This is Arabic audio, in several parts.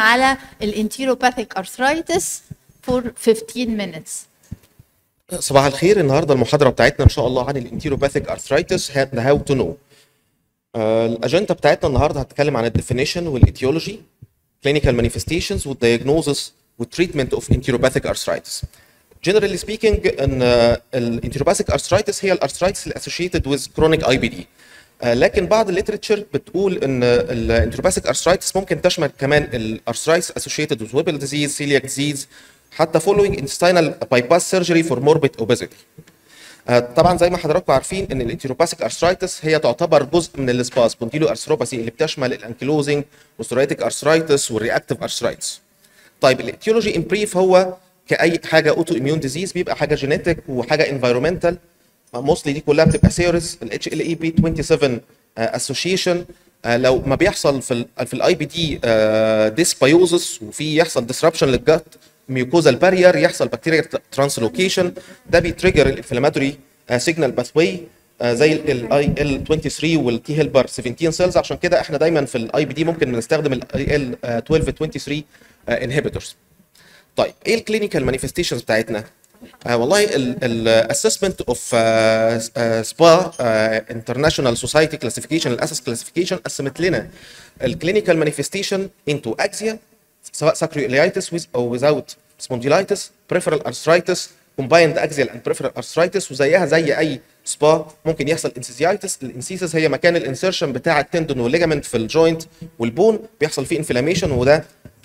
على الانتيروباثيك ارثرايتس for 15 minutes. صباح الخير. النهارده المحاضره بتاعتنا ان شاء الله عن الانتيروباثيك ارثرايتس هاو تو نو. الاجنده بتاعتنا النهارده هتتكلم عن الديفينيشن والايتيولوجي، clinical manifestations والdiagnosis والتريتمنت اوف انتيروباثيك ارثرايتس. Generally speaking ان الانتيروباثيك ارثرايتس هي الارثرايتس اللي associated with chronic IBD. لكن بعض الليترتشر بتقول ان الانتيروباثيك ارثرايتس ممكن تشمل كمان الارثرايتس associated with Weber disease, celiac disease، حتى following intestinal bypass surgery for morbid obesity. طبعا زي ما حضراتكم عارفين ان الانتيروباثيك ارثرايتس هي تعتبر جزء من السبا سبونديلو ارثروباثي اللي بتشمل الانكيلوزنج والسوريتيك ارثرايتس والرياكتيف ارثرايتس. طيب الايتيولوجي ان بريف هو كاي حاجه اوتو اميون ديزيز بيبقى حاجه جينيتك وحاجه انفايرمنتال. موستلي دي كلها بتبقى سيريس. الاتش ال اي بي 27 اسوشيشن لو ما بيحصل في الاي بي دي ديسبايوزس وفي يحصل ديسربشن للجت ميوكوزال بارير، يحصل بكتيريا ترانسلوكيشن، ده بيتريجر الانفلاماتوري سيجنال باثواي زي الاي ال 23 والتي هيلبر 17 سيلز. عشان كده احنا دايما في الاي بي دي ممكن بنستخدم الاي ال 12 23 انهبيتورز. طيب ايه الكلينيكال مانيفستيشنز بتاعتنا؟ والله الاسسمنت اوف سبا انترناشونال سوسايتي كلاسيفيكيشن، الاسس كلاسيفيكيشن قسمت لنا الكلينيكال مانيفستيشن انتو اكزيا سواء sacroiliitis with or without spondylitis, peripheral arthritis, combined axial and peripheral arthritis، وزيها زي اي سبا ممكن يحصل انسيزيايتس. الانسيسس هي مكان الانسيرشن بتاع التندون والليجامنت في الجوينت والبون، بيحصل فيه انفلاميشن، وده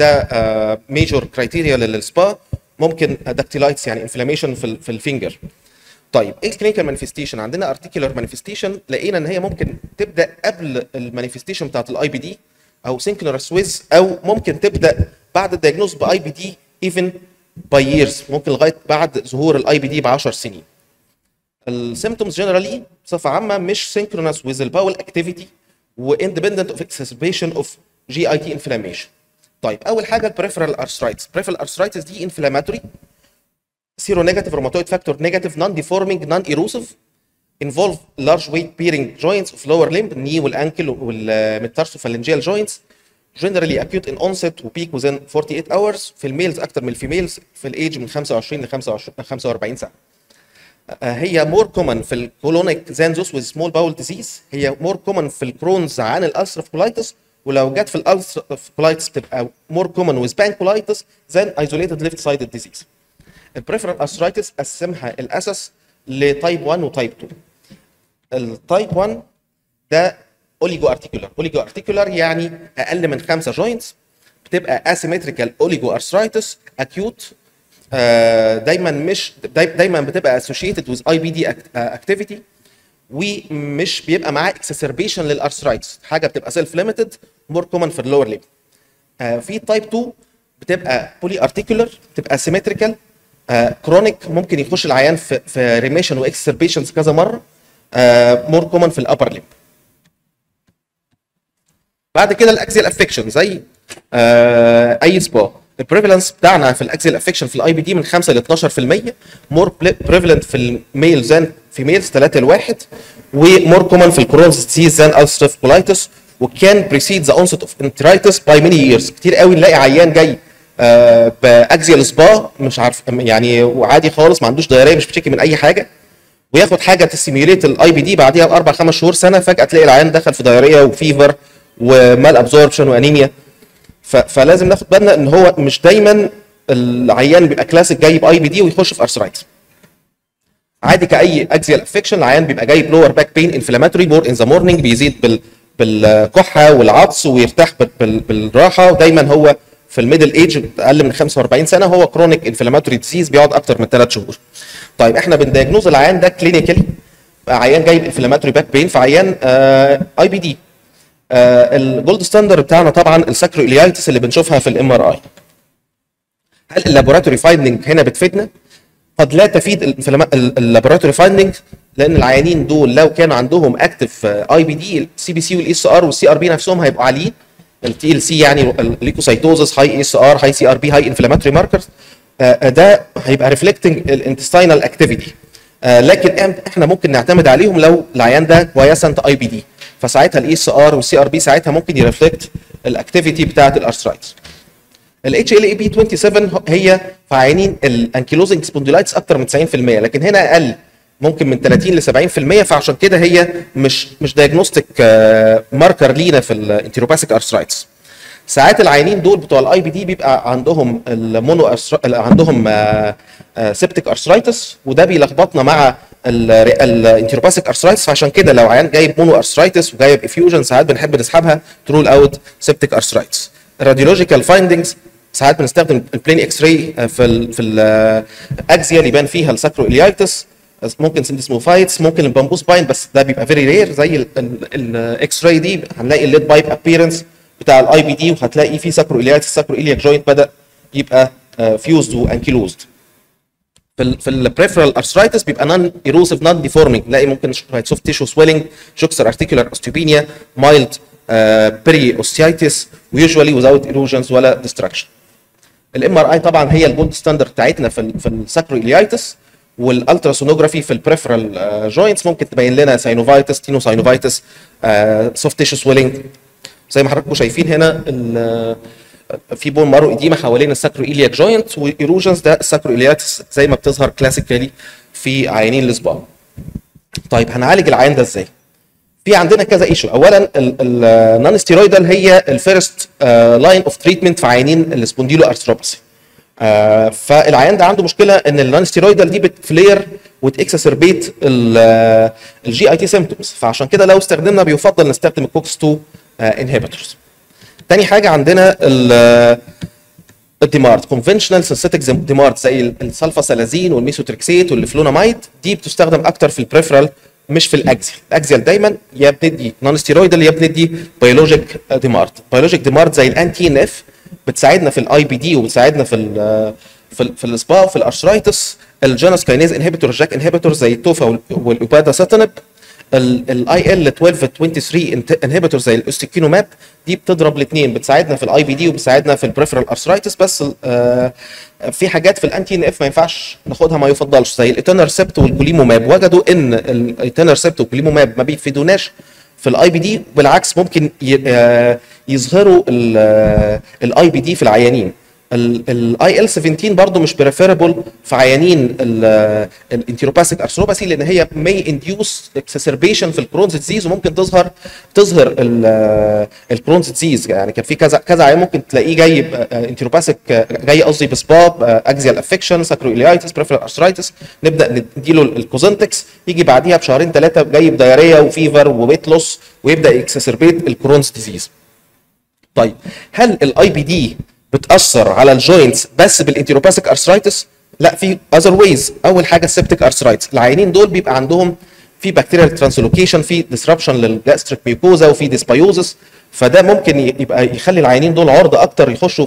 ميجور كرايتيريا للسبا. ممكن داكتيلايتس يعني انفلاميشن في الفينجر. طيب ايه الكلينيكال مانيفستيشن؟ عندنا ارتيكولار مانيفستيشن لقينا ان هي ممكن تبدا قبل المانيفستيشن بتاعت الاي بي دي او سينكرونس ويز، او ممكن تبدا بعد الدايجنوز باي بي دي ايفن باي ييرز، ممكن لغايه بعد ظهور الاي بي دي ب 10 سنين. السيمبتومز جنرالي بصفه عامه مش سينكرونس ويز الباول اكتيفيتي واندبندنت اوف اكسسبيشن اوف جي اي تي انفلاميشن. طيب اول حاجه البريفرال ارثرايتس. البريفرال ارثرايتس دي انفلاماتوري سيرو نيجاتيف روماتويد فاكتور نيجاتيف نون ديفورمينج نون ايروسيف involve large weight bearing joints of lower limb, knee والانكل والميتارسوفالنجيال joints, generally acute in onset و peak within 48 hours. في الميلز اكتر من الفيميلز في الايج من 25 ل 45 سنه. هي more common في الكولونيك زانزوس with small bowel disease. هي more common في الكرونز عن الالسرف كولايتس، ولو جت في الالسرف كولايتس بتبقى more common with pancolitis than isolated left sided disease. البريفرال ارثرايتس قسمها الاسس لتايب 1 وتايب 2. التايب 1 ده اوليجو ارتيكولار. اوليجو ارتيكولار يعني اقل من 5 جوينتس، بتبقى اسيمتريكال اوليجو ارثرايتس اكيوت. دايما بتبقى اسوشيتد وذ اي بي دي اكتيفيتي، ومش بيبقى معاه اكسسربيشن للارثرايتس، حاجه بتبقى سيلف ليميتد مور كومن في اللور ليب. في تايب 2 بتبقى بولي ارتيكولار، بتبقى سيمتريكال كرونيك، ممكن يخش العيان في ريميشن واكسسربيشنز كذا مره، مور كومن في الابر ليب. بعد كده الاكزيال افكشن زي اي سبا. البريفالنس بتاعنا في الاكزيال افكشن في الاي بي دي من 5 ل 12%، مور بريفالنت في الميل زان في ميلز 3 ل 1، ومور كومن في الكرونز ديزيز زان الستريف كولايتس، وكان بريسيد ذا اونست اوف انترايتس باي ماني ييرز. كتير قوي نلاقي عيان جاي باكزيال سبا مش عارف يعني وعادي خالص، ما عندوش دايريه، مش بيشتكي من اي حاجه، وياخد حاجه تستيميوليت الاي بي دي، بعديها ب 4 5 شهور سنه فجاه تلاقي العيان دخل في دايريه وفيفر ومال ابزوربشن وانيميا. فلازم ناخد بالنا ان هو مش دايما العيان بيبقى كلاسيك جاي باي بي دي ويخش في ارثرايتس. عادي كاي اكزيال افكشن العيان بيبقى جاي بلور باك بين انفلاماتوري مور ان ذا مورنينج، بيزيد بالكحه والعطس ويرتاح بالراحه، ودايما هو في الميدل ايج اقل من 45 سنه هو كرونيك انفلاماتوري ديزيز بيقعد اكتر من 3 شهور. طيب احنا بندياجنوز العيان ده كلينيكالي، عيان جاي بانفلاماتوري باك بين، في عيان اي بي دي. الجولد ستاندرد بتاعنا طبعا الساكروإليايتس اللي بنشوفها في الام ار اي. هل اللابوراتوري فايندنج هنا بتفيدنا؟ قد لا تفيد اللابوراتوري فايندنج، لان العيانين دول لو كانوا عندهم اكتف اي بي دي السي بي سي والاي اس ار والسي ار بي نفسهم هيبقوا عاليين. التي ال سي يعني الليكوسايتوزس هاي اي اس ار هاي سي ار بي هاي انفلاماتوري ماركرز، ده هيبقى ريفلكتنج الانتستينال اكتيفيتي. لكن احنا ممكن نعتمد عليهم لو العيان ده كويسنت اي بي دي، فساعتها الاي اس ار والسي ار بي ساعتها ممكن يرفلكت الاكتيفيتي بتاعه الارثرايتس. الاتش ال اي بي 27 هي في عيانين الانكيلوزنج سبونديلايتس اكتر من 90%، لكن هنا اقل، ممكن من 30 ل 70%، فعشان كده هي مش دايجنوستيك ماركر لينا في الانتيروباثيك ارثرايتس. ساعات العيانين دول بتوع الاي بي دي بيبقى عندهم عندهم سيبتيك ارثرايتس، وده بيلخبطنا مع الانتيروباثيك ارثرايتس، فعشان كده لو عيان جايب مونو ارثرايتس وجايب افيوجن ساعات بنحب نسحبها ترول اوت سيبتيك ارثرايتس. الراديولوجيكال فايندنجز ساعات بنستخدم البلين اكس راي في الاكزيا اللي يبان فيها الساكرو اليايتس، ممكن سندسموفايتس، ممكن البامبوس باين، بس ده بيبقى فيري رير. زي الاكس راي دي هنلاقي الليد بايب ابييرنس بتاع الاي بي دي، وهتلاقي فيه ساكرو اليايتس، ساكرو الياك جوينت بدا يبقى فيوزد وانكيلوزد. في البريفرال ارثرايتس بيبقى نون ايروسيف نون ديفورمينج، نلاقي ممكن سوفت تيشو سويلنج، شوكسر ارتيكولار اوستيوبينيا، مايلد بري اوستيايتس، ويوجوالي ويزاوت ايروجنز ولا ديستراكشن. الام ار اي طبعا هي الجولد ستاندرد بتاعتنا في الساكرو اليايتس، والالتراسونوجرافي في البريفرال جوينتس ممكن تبين لنا ساينوفايتس، تينو ساينوفايتس، سوفت تيشو سويلنج. زي ما حضراتكم شايفين هنا في بون مارو اديمه حوالين الساكرو ايلياك جوينت، وايروجنز ده الساكرو الياكس زي ما بتظهر كلاسيكالي في عيانين الصباع. طيب هنعالج العيان ده ازاي؟ في عندنا كذا ايشو. اولا النون ستيرويدال هي الفيرست لاين اوف تريتمنت في عيانين السبونديلو ارثروباثي. فالعيان ده عنده مشكله ان النون ستيرويدال دي بتفلير وتكسسربيت الجي اي تي سيمبتومز، فعشان كده لو استخدمنا بيفضل نستخدم الكوكس 2 انهبيتورز. تاني حاجه عندنا الديمارد، كونفنشنال سينثيتك ديمارد زي السلفاسالازين والميثوتريكسيت والفلونامايد، دي بتستخدم اكتر في البريفرال مش في الاكزيال. الاكزيال دايما يا بندي نون ستيرويدال يا بندي بيولوجيك ديمارد. بيولوجيك ديمارد زي الانتي ان اف بتساعدنا في الاي بي دي وبتساعدنا في الاسبا وفي الارثرايتس. الجانوس كاينيز انهبيتور، الجاك انهبيتور زي التوفا والاوباداسيتانب. الاي ال 1223 انهبيتور زي الاوستيكينوماب، دي بتضرب الاثنين، بتساعدنا في الاي بي دي وبتساعدنا في البريفرال ارثرايتس. بس في حاجات في الانتي ان اف ما ينفعش ناخدها، ما يفضلش، زي الايتانرسبت والكوليموماب. وجدوا ان الايتانرسبت والكوليموماب ما بيفيدوناش في الاي بي دي، بالعكس ممكن يظهروا الاي بي دي في العيانين. الاي ال 17 برضه مش بريفيربل في عيانين الانتيروباثيك ارثروباثي، لان هي may induce exacerbation في الكرونز ديزيز، وممكن تظهر الكرونز ديزيز. يعني كان في كذا عيان ممكن تلاقيه جايب انتيروباثيك، جاي قصدي بسباب، اكزيال افكشن، ساكرويليايتس، بريفرال ارثرايتس، نبدا نديله الكوزنتكس، يجي بعديها بشهرين ثلاثه جايب دايريا وفيفر وويت لوس، ويبدا يكسسربيت الكرونز ديزيز. طيب هل الاي بي دي بتاثر على الجوينتس بس بالانتيروباثيك ارثرايتس؟ لا، في اذر ويز. اول حاجه السبتيك ارثرايتس، العيانين دول بيبقى عندهم في بكتيريال ترانسلوكيشن، في ديسربشن للجاستريك ميوكوزا، وفي ديسبايوزس، فده ممكن يبقى يخلي العيانين دول عرضه اكتر يخشوا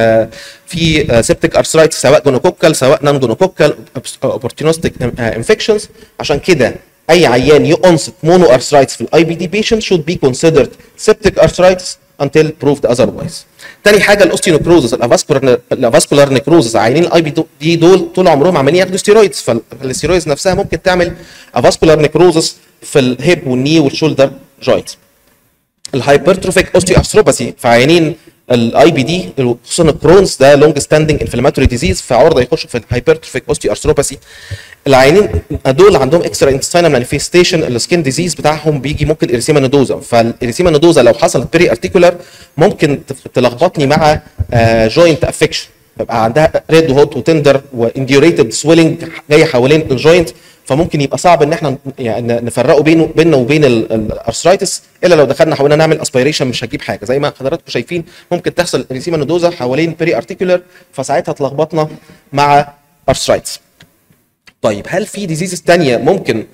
في سبتيك ارثرايتس، سواء جونوكوكال سواء نون جونوكوكال اوبورتونستيك انفكشنز. عشان كده اي عيان يونست مونو ارثرايتس في الاي بي دي بيشنت should be considered septic arthritis until proved otherwise. تاني حاجه الاوستيونيكروزس، الافاسكولار نيكروزس، عيانين الاي بي دي دول طول عمرهم عمالين ياخدوا ستيرويدز، فالستيرويدز نفسها ممكن تعمل افاسكولار نيكروزس في الهيب والني والشولدر جوينتس. الهايبرتروفيك اوستيو ارثروباثي في عيانين الاي بي دي، خصوصا الكرونز، ده لونج ستاندنج انفلاماتوري ديزيز، فعرضه يخشوا في الهايبرتروفيك اوستيو ارثروباثي. العيانين دول عندهم اكسترا انتستينال مانيفيستيشن، السكين ديزيز بتاعهم بيجي ممكن اريسيما نودوزا، فالاريسيما نودوزا لو حصلت بري ارتيكولار ممكن تلخبطني مع جوينت افكشن، بيبقى عندها ريد وهوت وتندر وانديوريتد سويلنج جايه حوالين الجوينت، فممكن يبقى صعب ان احنا يعني نفرقه بينه وبين الارثرايتس، الا لو دخلنا حاولنا نعمل اسبيريشن مش هتجيب حاجه. زي ما حضراتكم شايفين ممكن تحصل اريسيما نودوزا حوالين بري ارتيكولار، فساعتها تلخبطنا مع ارثرايتس. طيب هل في ديزيزز ثانيه ممكن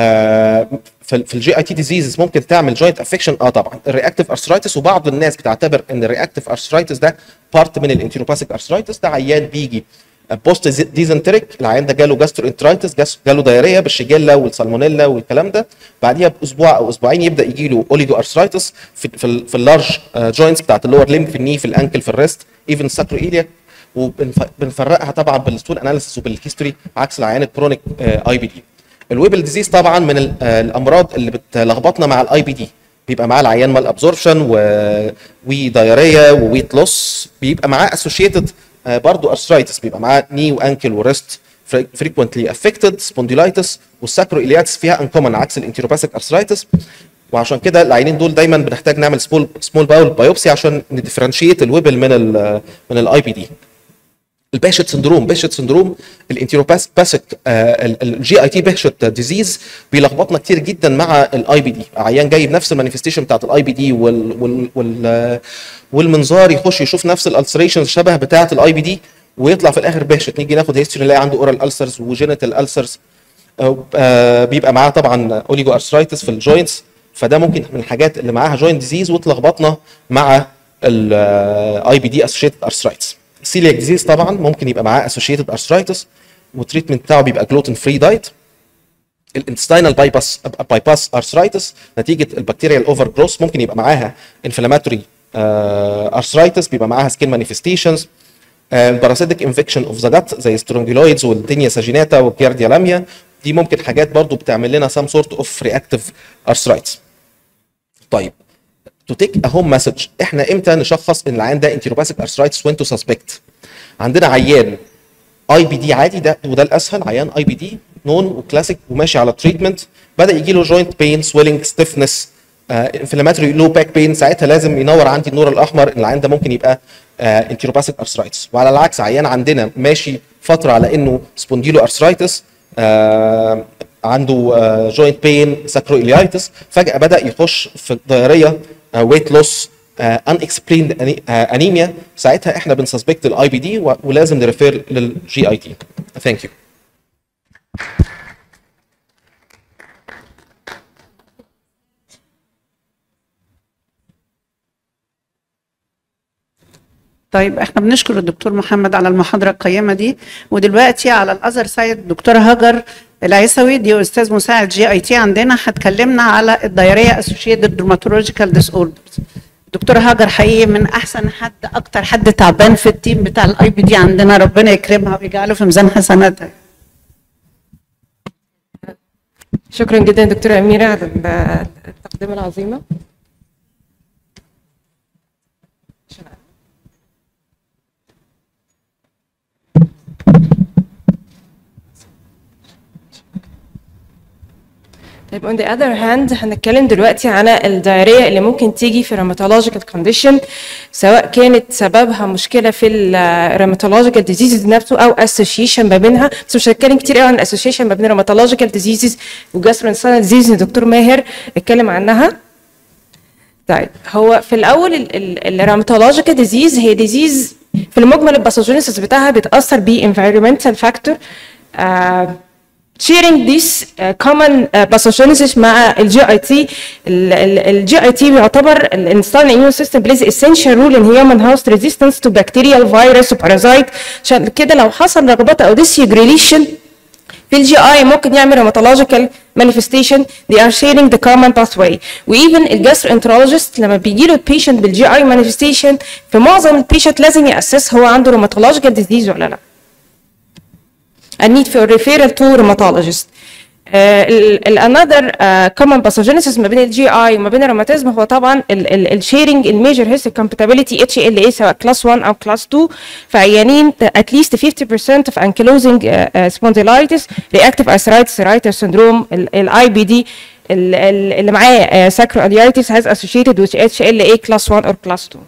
في الجي اي تي ديزيزز ممكن تعمل جوينت افكشن؟ طبعا الرياكتيف ارثرايتس، وبعض الناس بتعتبر ان الرياكتيف ارثرايتس ده بارت من الانتيروباثيك ارثرايتس. ده عيان بيجي بوست ديزنتريك، العيان ده جاله جاسترو انترايتس، جاله دايريا بالشيجيلا والسالمونيلا والكلام ده، بعديها باسبوع او اسبوعين يبدا يجي له اوليجو ارثرايتس في اللارج جوينتس بتاعت اللور ليمب، في الني، في الانكل، في الريست، ايفن ساكرو ايلياك. وبنفرقها طبعا بالستول اناليسيس وبالهيستوري، عكس العيان الكرونيك اي بي دي. الويبل ديزيز طبعا من الامراض اللي بتلخبطنا مع الاي بي دي، بيبقى معاه العيان مال ابزوربشن ودايريا وويت لوس، بيبقى معاه اسوشيتد برضه ارثرايتس، بيبقى معاه ني وانكل وريست frequently affected spondylitis، والساكرو الياتس فيها انكومن عكس الانتيروباثيك ارثرايتس. وعشان كده العينين دول دايما بنحتاج نعمل سمول باول بايوبسي عشان نديفرنشيت الويبل من الاي بي دي. الباشت سندروم الانتيروباثيك الجي اي تي باشت ديزيز بيلخبطنا كتير جدا مع الاي بي دي. عيان جاي بنفس المانيفستيشن بتاعت الاي بي دي والمنظار يخش يشوف نفس الالسريشنز شبه بتاعت الاي بي دي، ويطلع في الاخر باشت. نيجي ناخد هيستوري نلاقي عنده اورال السرز وجينيتال السرز، بيبقى معاه طبعا اوليجو ارثرايتس في الجوينتس، فده ممكن من الحاجات اللي معاها جوينت ديزيز وتلخبطنا مع الاي بي دي اسوشيتد ارثرايتس. السيلياك ديزيز طبعا ممكن يبقى معاه اسوشيتد ارثرايتس، والتريتمنت بتاعه بيبقى جلوتين فري دايت. الانتستينال بايباس ارثرايتس نتيجه البكتيريا الاوفر جروث ممكن يبقى معاها انفلاماتوري ارثرايتس، بيبقى معاها سكين مانيفستيشنز. الباراسيتيك انفكشن اوف ذا جات زي سترونجيلويدز والتينيا ساجيناتا والجارديا لاميا، دي ممكن حاجات برضو بتعمل لنا سام سورت اوف رياكتيف ارثرايتس. طيب تو تيك ا هوم مسج، احنا امتى نشخص ان العيان ده انتيروباثيك ارثرايتس وين تو سسبكت؟ عندنا عيان اي بي دي عادي، ده وده الاسهل، عيان اي بي دي نون وكلاسيك وماشي على تريتمنت، بدا يجي له جوينت بين سويلنج ستيفنس انفلاماتوري لو باك بين، ساعتها لازم ينور عندي النور الاحمر ان العيان ده ممكن يبقى انتيروباثيك ارثرايتس. وعلى العكس عيان عندنا ماشي فتره على انه سبونديلو ارثرايتس، عنده جوينت بين ساكرو اليايتس، فجاه بدا يخش في دايريا ويت لوس unexplained انيميا، ساعتها احنا بنسسبكت الاي بي دي ولازم نريفير للجي اي تي. ثانك يو. طيب احنا بنشكر الدكتور محمد على المحاضره القيمه دي. ودلوقتي على الاذر سايد الدكتوره هاجر العيسوي، دي استاذ مساعد جي اي تي عندنا، هتكلمنا على الدايريا اسوشيتد درماتولوجيكال ديس اوردرز. دكتوره هاجر حقيقي من احسن حد، اكتر حد تعبان في التيم بتاع الاي بي دي عندنا، ربنا يكرمها ويجعله في ميزان حسناتها. شكرا جدا دكتوره اميره على التقدمه العظيمه. طيب on the other hand هنتكلم دلوقتي على الدايريا اللي ممكن تيجي في rheumatological condition، سواء كانت سببها مشكله في الريماتولوجيكال ديزيزز نفسه او association ما بينها، بس مش هنتكلم كتير قوي عن association ما بين rheumatological diseases وجاستروانتستينال ديزيز، الدكتور ماهر اتكلم عنها. طيب هو في الاول الريماتولوجيكال ديزيز هي ديزيز في المجمل الباثوجينيسيس بتاعها بيتاثر ب environmental factor sharing this common pathogenesis مع الجي اي تي. الجي اي تي بيعتبر الانستال immune system plays essential role in human host resistance to bacterial virus وبارازايت، عشان كده لو حصل لخبطه او dysregulation في الجي اي ممكن يعمل hematological manifestation. they are sharing the common pathway. وايفن الجاستروانترولوجيست لما بيجي له البيشنت بالجي اي manifestation في معظم البيشنت لازم ياسس هو عنده hematological disease ولا لا. a need for referral to rheumatologist. another common pathogenesis ما بين الجي اي وما بين الروماتيزم هو طبعا الشيرنج الميجر هيستوري كومباتيبيليتي اتش ال اي سواء كلاس 1 او كلاس 2 في عيانين at least 50% of ankylosing spondylitis reactive arthritis Reiter syndrome. الاي بي دي اللي معاه sacroiliitis has associated with HLA class 1 or class 2.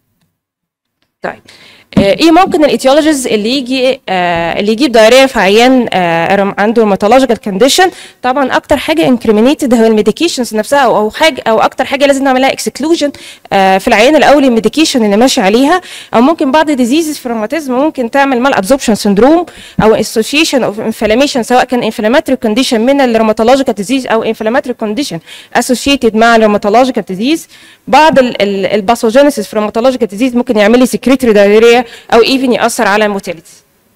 طيب ايه ممكن الايتيولوجيز اللي يجيب دايريا في عيان عنده روماتولوجيكال كونديشن؟ طبعا اكتر حاجه انكريمينيتد هو الميديكيشنز نفسها او حاجه او اكتر حاجه لازم نعملها اكسكلوجن في العيان الاول الميديكيشن اللي ماشي عليها. او ممكن بعض الديزيزز في الروماتيزم ممكن تعمل مال ابزوربشن سندروم او اسوشيشن اوف انفلاميشن، سواء كان انفلاماتوري كونديشن من الروماتولوجيكال ديزيز او انفلاماتوري كونديشن اسوشيتد مع الروماتولوجيكال ديزيز. بعض الباثوجينيسيس في الروماتولوجيكال ديزيز ممكن يعمل لي سكريتري دايريا او ايفن ياثر على الموتيليتي.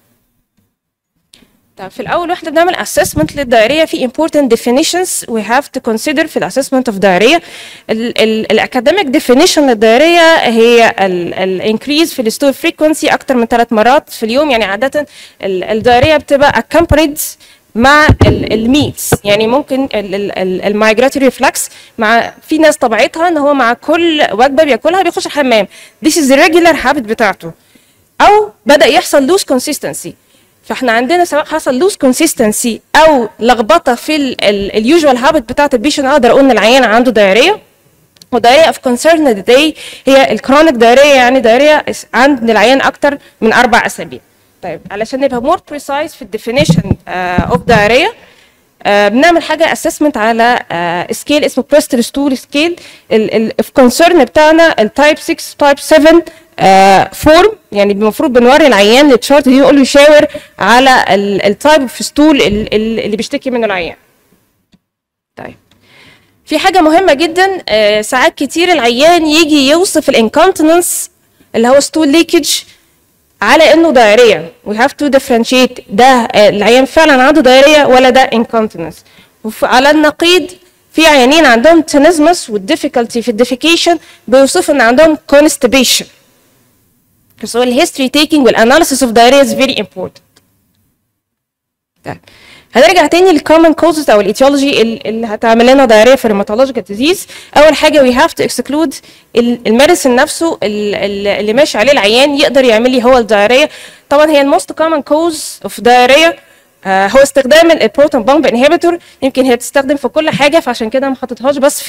طب في الاول واحنا بنعمل assessment للدايريا في important definitions we have to consider في الاسسمنت اوف دايريا. الاكاديميك definition للدايريا هي الانكريز في الستول فريكونسي اكتر من 3 مرات في اليوم، يعني عاده الدايريا بتبقى accompanied مع الميتس. يعني ممكن المايجراتوري ريفلكس مع في ناس طبيعتها ان هو مع كل وجبه بياكلها بيخش الحمام. This is the regular habit بتاعته. او بدا يحصل لوز كونسيستنسي. فاحنا عندنا سواء حصل لوز كونسيستنسي او لخبطه في اليوجوال هابت بتاعت البيشن، اقدر اقول ان العيان عنده دايريه. ودايريا اوف كونسيرن داي هي الكرونيك دايريا، يعني دايريا عند العيان اكتر من 4 أسابيع. طيب علشان نبقى مور بريسايز في الديفينيشن اوف دايريا، بنعمل حاجه اسسمنت على سكيل اسمه بريستل ستول سكيل. الكونسيرن بتاعنا التايب 6 تايب 7 فورم، يعني المفروض بنوري العيان التشارت دي يقول له يشاور على التايب اوف ستول اللي بيشتكي منه العيان. طيب في حاجه مهمه جدا، ساعات كتير العيان يجي يوصف الانكونتيننس اللي هو ستول ليكج على انه دايريا. we have to differentiate ده العيان فعلا عنده دايريا ولا ده incontinence. وعلى النقيض في عيانين عندهم تنزمس والديفيكالتي في الديفيكيشن بيوصفوا ان عندهم constipation. So الهيستوري تيكينج والاناليسيس اوف دايريا is very important. طيب هنرجع تاني للكومن كوزز او الايتيولوجي اللي هتعمل لنا دايريا في الروماتولوجيكال ديزيز. اول حاجه وي هاف تو اكسكلود الميديسن نفسه اللي ماشي عليه العيان يقدر يعمل لي هو الدايريا. طبعا هي الموست كومن كوز اوف دايريا هو استخدام البروتون بامب انهبيتور. يمكن هي بتستخدم في كل حاجه، فعشان كده ما حطيتهاش بس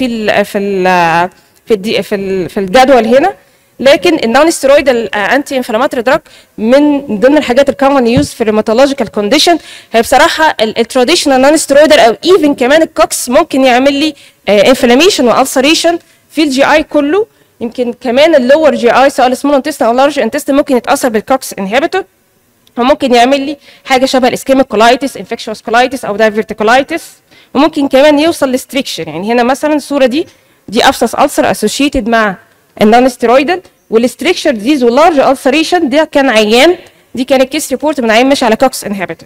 في الجدول هنا. لكن النون ستيرويدال انتي انفلاماتوري دراج من ضمن الحاجات الكومن يوز في الروماتولوجيكال كونديشن. هي بصراحه التراديشنال نون ستيرويدال او ايفن كمان الكوكس ممكن يعمل لي انفلاميشن والسريشن في الجي اي كله. يمكن كمان اللور جي اي سواء السمول انتستين او لارج انتستين ممكن يتاثر بالكوكس انهبيتور، وممكن يعمل لي حاجه شبه الاسكيميك كولايتس، انفكشوس كولايتس او دايفرتيكولايتس، وممكن كمان يوصل لستريكشن. يعني هنا مثلا الصوره دي ابسس ألسر اسوشيتد مع النون ستيرويدال والستريكشر ديزيز واللارج ألسريشن. ده كان عيان، دي كانت كيس ريبورت من عيان ماشي على كوكس انهبيتور.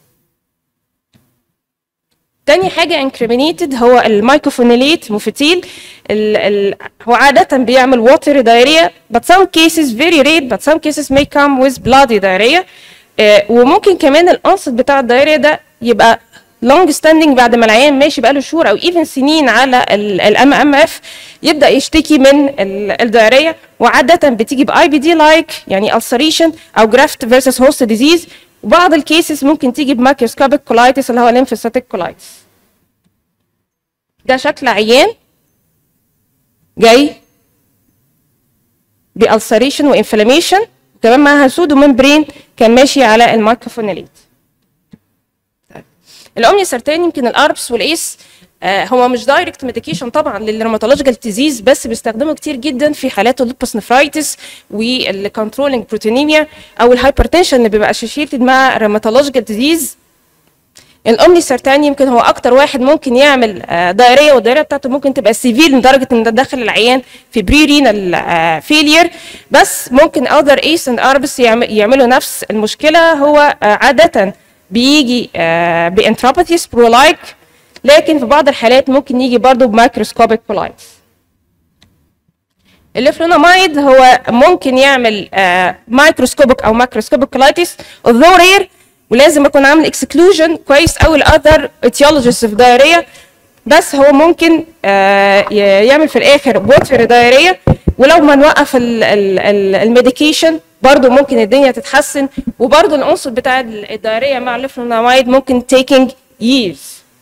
تاني حاجه انكريمينيتد هو المايكوفونيليت موفيتيل. هو عاده بيعمل ووتر دايريا but some cases very rare but some cases may come with bloody diarrhea. وممكن كمان الانصت بتاع الدايريا ده يبقى لونج ستاندنج بعد ما العيان ماشي بقاله شهور او ايفن سنين على الام ام اف يبدا يشتكي من الدايريا. وعاده بتيجي باي بي دي لايك يعني ulceration او جرافت فيرسس هوست ديزيز. وبعض الكيسز ممكن تيجي بماكروسكوبيك كولايتس اللي هو ليمفوسيتيك كولايتس. ده شكل عيان جاي بالسريشن وانفلاميشن وكمان معاها سودو ممبرين كان ماشي على المايكروفونيليت. الاومني سرتان يمكن الاربس والايس هو مش دايركت ميديكيشن طبعا للروماتولوجيكال ديزيز، بس بيستخدمه كتير جدا في حالات اللوبس نفرايتس والكنترولينج بروتينيميا او الهايبرتنشن اللي بيبقى اسوشيتد مع روماتولوجيكال ديزيز. الاومني سرتان يمكن هو اكتر واحد ممكن يعمل دايريا، والدايريا بتاعته ممكن تبقى سيفير لدرجه ان ده دخل العيان في بري رينال فيلير. بس ممكن اذر ايس اند اربس يعملوا نفس المشكله. هو عاده بيجي بانتراباثي سبرولايك، لكن في بعض الحالات ممكن يجي برضه بمايكروسكوبيك كولايتس. الليفلوناميد هو ممكن يعمل مايكروسكوبيك او ماكروسكوبيك كولايتس although rare، ولازم اكون عامل اكسكلوجن كويس قوي لاذر اتيولوجيز اوف دايريا. بس هو ممكن يعمل في الاخر ووتر دايريا، ولو ما نوقف الميديكيشن برضه ممكن الدنيا تتحسن. وبرضه العنصر بتاع الدايريا مع الليفلوناميد ممكن taking years.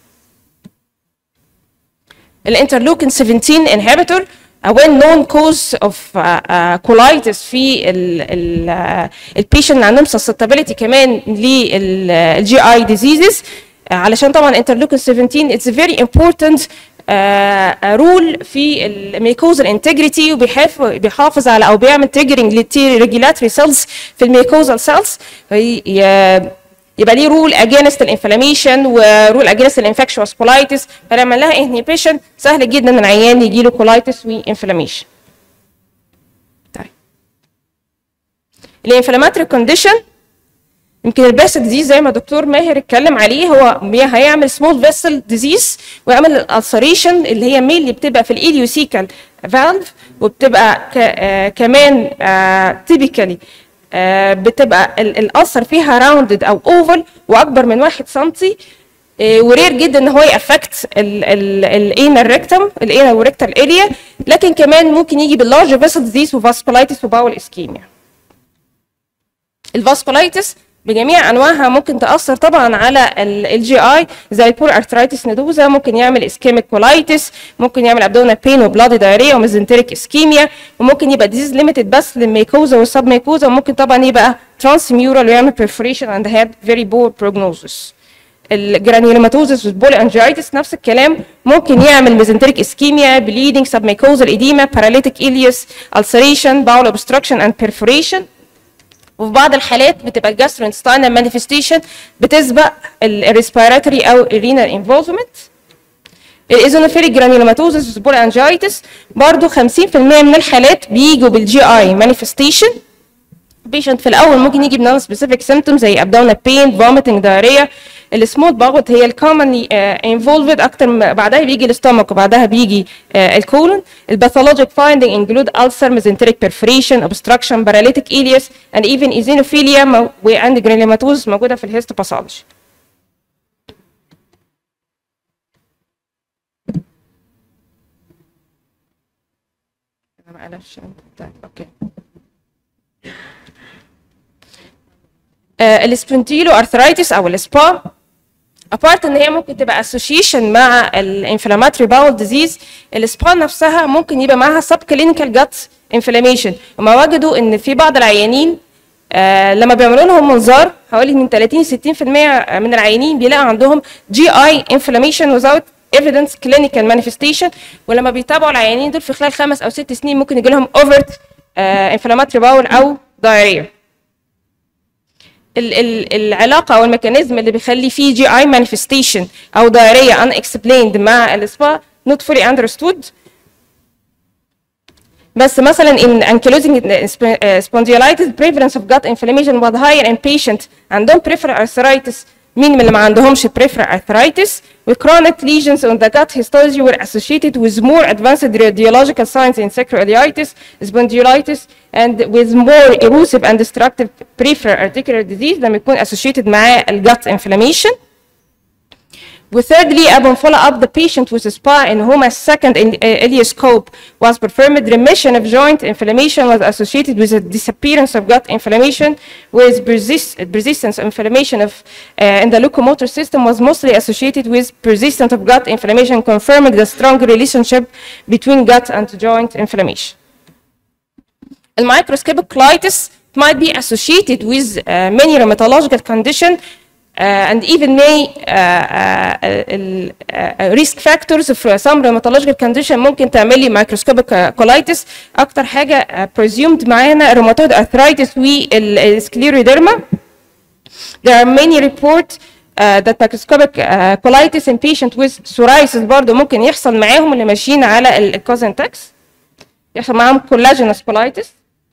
الانترلوكين 17 inhibitor a well-known cause of colitis في البيشنت اللي عندهم susceptibility كمان للجي اي diseases. علشان طبعا انترلوكين 17 it's a very important رول في الميكوزال انتجريتي، وبيحافظ على او بيعمل تريجرنج للتي ريجولاتوري سيلز في الميكوزال سيلز. يبقى ليه رول اجينست الانفلاميشن ورول اجينست الانفكشوس كولايتس. فلما لها انهبيشن سهل جدا ان العيان يجي له كولايتس وانفلاميشن. طيب الانفلاماتوري كونديشن يمكن الباسل ديزيز زي ما دكتور ماهر اتكلم عليه، هو هيعمل سمول فيسل ديزيز ويعمل الالسريشن اللي هي ميل اللي بتبقى في الايليوسيكال فالف، وبتبقى كمان تيبيكالي بتبقى الالسر فيها راوندد او اوفل واكبر من 1 سم. ورير جدا ان هو يأفكت الانال ريكتم الانال وريكتال اريا، لكن كمان ممكن يجي باللارج فيسل ديزيز وفاسكولايتس وباول اسكيميا. الفاسكولايتس بجميع انواعها ممكن تاثر طبعا على الجي اي، زي البور ارثرايتس نودوزا، ممكن يعمل اسكيميك كولايتس، ممكن يعمل ابدومينال بين وبلادي دايريا وميزنتريك اسكيميا، وممكن يبقى ديزيز ليميتد بس للميكوزا والسب ميكوزا، وممكن طبعا يبقى ترانسميورال ويعمل برفوريشن اند هاد فيري بور بروجنوزس. الجرانيولوماتوزس والبولي انجيتس نفس الكلام، ممكن يعمل ميزنتريك اسكيميا، بليدنج، سب ميكوزال ايديما، باراليتيك الياس، السريشن، باول اوبستراكشن اند بيرفوريشن. وفي بعض الحالات بتبقى الجاستروانتستاينال مانيفستيشن بتسبق الريسبيراتوري او الرينال انفولفمنت. الايزونوفيليك جرانيولوماتوزس والبولي انجيتس برضه 50% من الحالات بيجوا بالجي اي مانيفستيشن. البيشنت في الاول ممكن يجي بنون سبيسيفيك سيمبتومز زي ابدومينال بين، فوميتنج، دايريا. السموث باوت هي الكومنلي انفولفد اكتر، بعدها بيجي الاستومك وبعدها بيجي الكولون. الباثولوجيك فايندنج انكلود ألسر، ميزنتريك بيرفوريشن، اوبستراكشن، باراليتيك الياس اند ايفن ايزينوفيليا واند جرانيولوماتوز موجوده في الهيستوباثولوجي. انا ما قلبش اوكي. السبونتيلو ارثرايتس او السبا، apart ان هي ممكن تبقى association مع الانفلاماتوري باول ديزيز، السبا نفسها ممكن يبقى معاها سب كلينيكال جات انفلاميشن. وما وجدوا ان في بعض العيانين لما بيعملوا لهم منظار حوالي من 30 ل 60% من العيانين بيلاقوا عندهم جي اي انفلاميشن without evidence clinical manifestation، ولما بيتابعوا العيانين دول في خلال 5 أو 6 سنين ممكن يجي لهم overt inflammatory bowel او diarrhea. العلاقه او الميكانيزم اللي بيخلي فيه جي اي مانيفستيشن او diarrhea unexplained مع السبا not fully understood. بس مثلا in ankylosing spondylitis prevalence of gut inflammation was higher in patient عندهم peripheral arthritis مين من اللي ما عندهمش peripheral arthritis، و chronic lesions on the gut histology were associated with more advanced radiological signs in sacroiliitis, spondylitis, and with more erosive and destructive peripheral articular disease لما يكون associated مع gut inflammation. Thirdly, upon follow-up, the patient with SPA in whom a second ileoscope was performed, remission of joint inflammation was associated with the disappearance of gut inflammation, with persistence of inflammation in the locomotor system was mostly associated with persistence of gut inflammation, confirming the strong relationship between gut and joint inflammation. The microscopic colitis might be associated with many rheumatological conditions, and even may risk factors for some rheumatological condition ممكن تعمل لي microscopic colitis. اكتر حاجه presumed معانا rheumatoid arthritis والسكليروديرما. There are many reports that microscopic colitis in patient with psoriasis برضه ممكن يحصل معاهم اللي ماشيين على الكوزنتكس، يحصل معاهم collagenous colitis.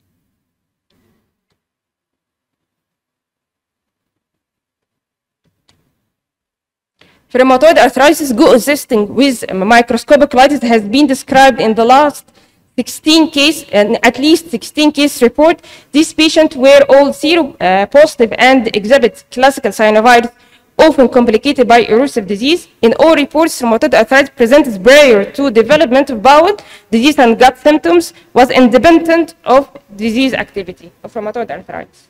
Rheumatoid arthritis coexisting with microscopic colitis has been described in the last 16 case, at least 16 case report. These patients were all seropositive and exhibit classical synovitis, often complicated by erosive disease. In all reports, rheumatoid arthritis presented prior to development of bowel disease and gut symptoms was independent of disease activity of rheumatoid arthritis.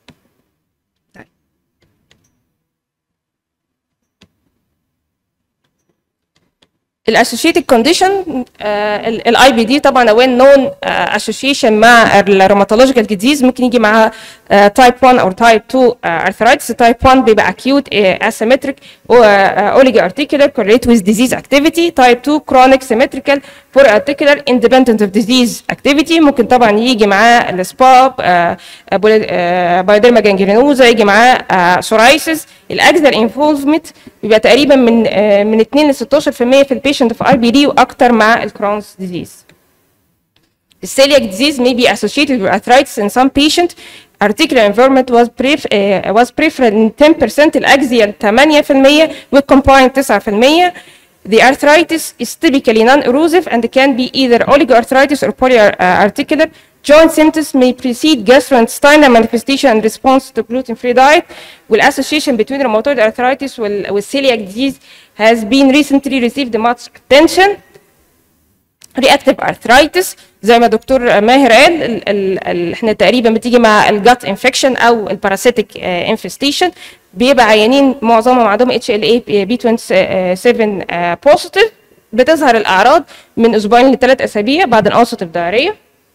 الاسوشيتد كونديشن الاي بي دي طبعا وين نون اسوشيشن مع الروماتولوجيكال ديزيز، ممكن يجي معاها تايب 1 او تايب 2 ارثرايتس. تايب 1 بيبقى اكيوت اسيمتريك اوليجي ارتيكولار كورليت ويز ديزيز اكتيفيتي. تايب 2 كرونيك سيمتريكال فور ارتيكولار اندبندنت اوف ديزيز اكتيفيتي. ممكن طبعا يجي معاه السباب بايوديرما جانجرينوزا، يجي معاه سورايسيس. الاكزر انفولفمنت بيبقى تقريبا من 2 ل 16% في البيشنت في ار بي دي واكتر مع الكرونز ديزيز. السيلياك ديزيز may be associated with arthritis in some patient. Articular involvement was preferred in 10%, الاكزيال 8% والcombined 9%. The arthritis is typically non-erosive and can be either oligoarthritis or polyarticular. Joint symptoms may precede gastrointestinal manifestation in response to gluten-free diet. والassociation between rheumatoid arthritis والceliac disease has been recently received much attention. Reactive arthritis زي ما دكتور ماهر قال احنا تقريبا بتيجي مع الجات انفكشن او الباراسيتيك انفستيشن، بيبقى عيانين معظمهم عندهم HLA-B27 بوزيتيف، بتظهر الاعراض من اسبوعين ل3 اسابيع بعد الاونست الدوريه.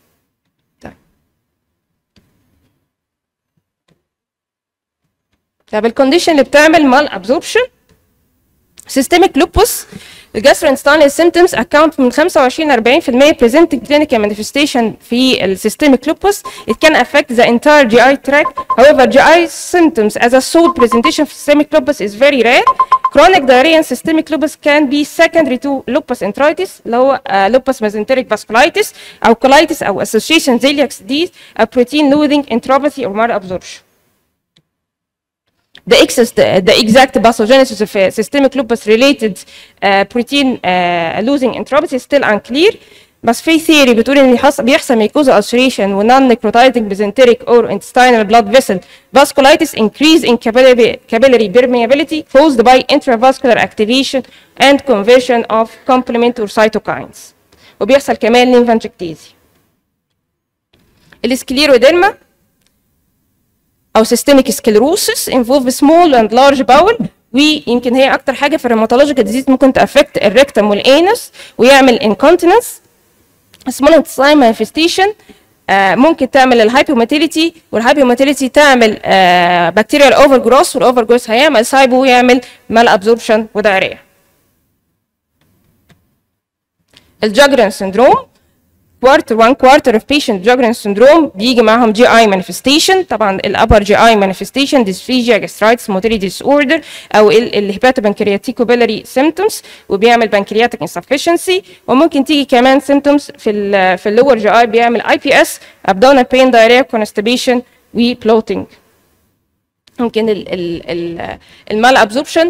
طب الكونديشن اللي بتعمل مال ابزوربشن سيستميك لوبوس، الجاستروانتستينال symptoms account من 25 ل 40% presenting clinical manifestation في السيستميك lupus. It can affect the entire GI tract. However, GI symptoms as a sole presentation for systemic lupus is very rare. Chronic diarrhea in systemic lupus can be secondary to lupus enteritis اللي هو lupus mesenteric vasculitis أو colitis أو association celiac disease أو protein loading enteropathy or malabsorption. The exact pathogenesis of systemic lupus related protein losing enteropathy is still unclear. بس في theory بتقول ان بيحصل mucosal ulceration و non-necrotizing mesenteric or intestinal blood vessel vasculitis increase in capillary permeability caused by intravascular activation and conversion of complement or cytokines. وبيحصل كمان lymphangiectasia. السكليروديرما او systemic sclerosis involve small and large bowel، ويمكن هي اكتر حاجه في الروماتولوجيكال ديزيز ممكن تافكت الريكتم والانس ويعمل incontinence. small intestinal manifestation ممكن تعمل الهايبوماتيليتي، والهايبوماتيليتي تعمل بكتيريال اوفر جروث، والاوفر جروث هيعمل سايبو ويعمل مال ابزوربشن ودايريا. الجاجرين سندروم one quarter of patient Sjogren syndrome بيجي معاهم GI manifestation. طبعا الupper GI manifestation dysphagia, gastritis, motility disorder او الهيباتوبنكرياتيكوبيلاري symptoms وبيعمل pancreatic insufficiency، وممكن تيجي كمان symptoms في اللور GI بيعمل IPS, abdominal pain, diarrhea, constipation و bloating. ممكن المال ابزوربشن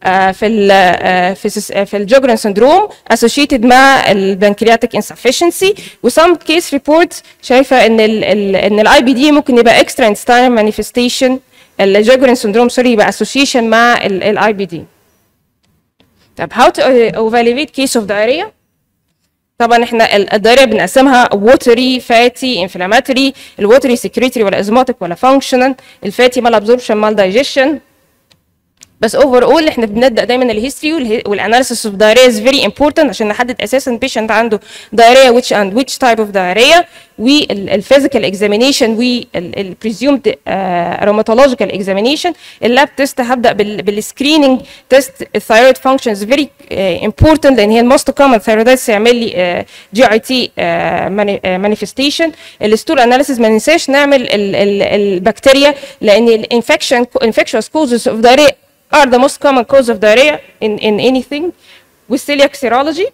في الجوجرين سندروم associated مع البنكرياتيك insufficiency، وسام كيس ريبورتس شايفه ان الاي بي دي ممكن يبقى اكسترا انتستينال مانيفستيشن، الجوجرين سندروم سوري يبقى association مع الاي بي دي. طب how to evaluate case of diarrhea؟ طبعا احنا الدايريا بنقسمها ووتري، فاتي، انفلاماتوري. الووتري سكريتري ولا ازماتيك ولا فانكشنال، الفاتي مال ابزوربشن مال دايجيشن. بس اوفر اول احنا بنبدا دايما الهيستوري والاناليسيس اوف دايريا از فيري امبورتنت عشان نحدد اساسا البيشنت عنده دايريا which type of diarrhea، والفيزيكال اكزامينيشن والبريزيومد روماتولوجيكال اكزامينيشن. اللاب تيست هبدا بالسكريننج تيست. الثايرويد فانكشن از فيري امبورتنت لان هي الموست كومن ثايرويدايتس يعمل لي جي اي تي مانيفستيشن. الستول اناليسيس ما ننساش نعمل البكتيريا لان الانفكشوس كوزز اوف diarrhea are the most common cause of diarrhea in anything. with celiac serology.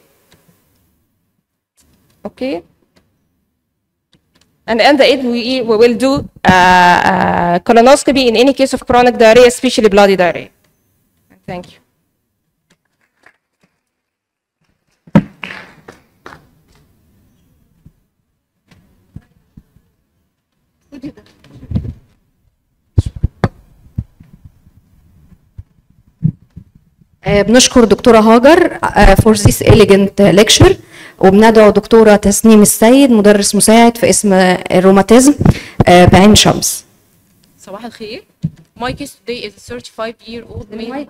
Okay. And at the end we will do colonoscopy in any case of chronic diarrhea, especially bloody diarrhea. Thank you. بنشكر دكتورة هاجر for this elegant lecture، وبندعو دكتورة تسنيم السيد مدرس مساعد في اسم الروماتيزم بعين شمس. صباح الخير. My case today is a 35-year-old male.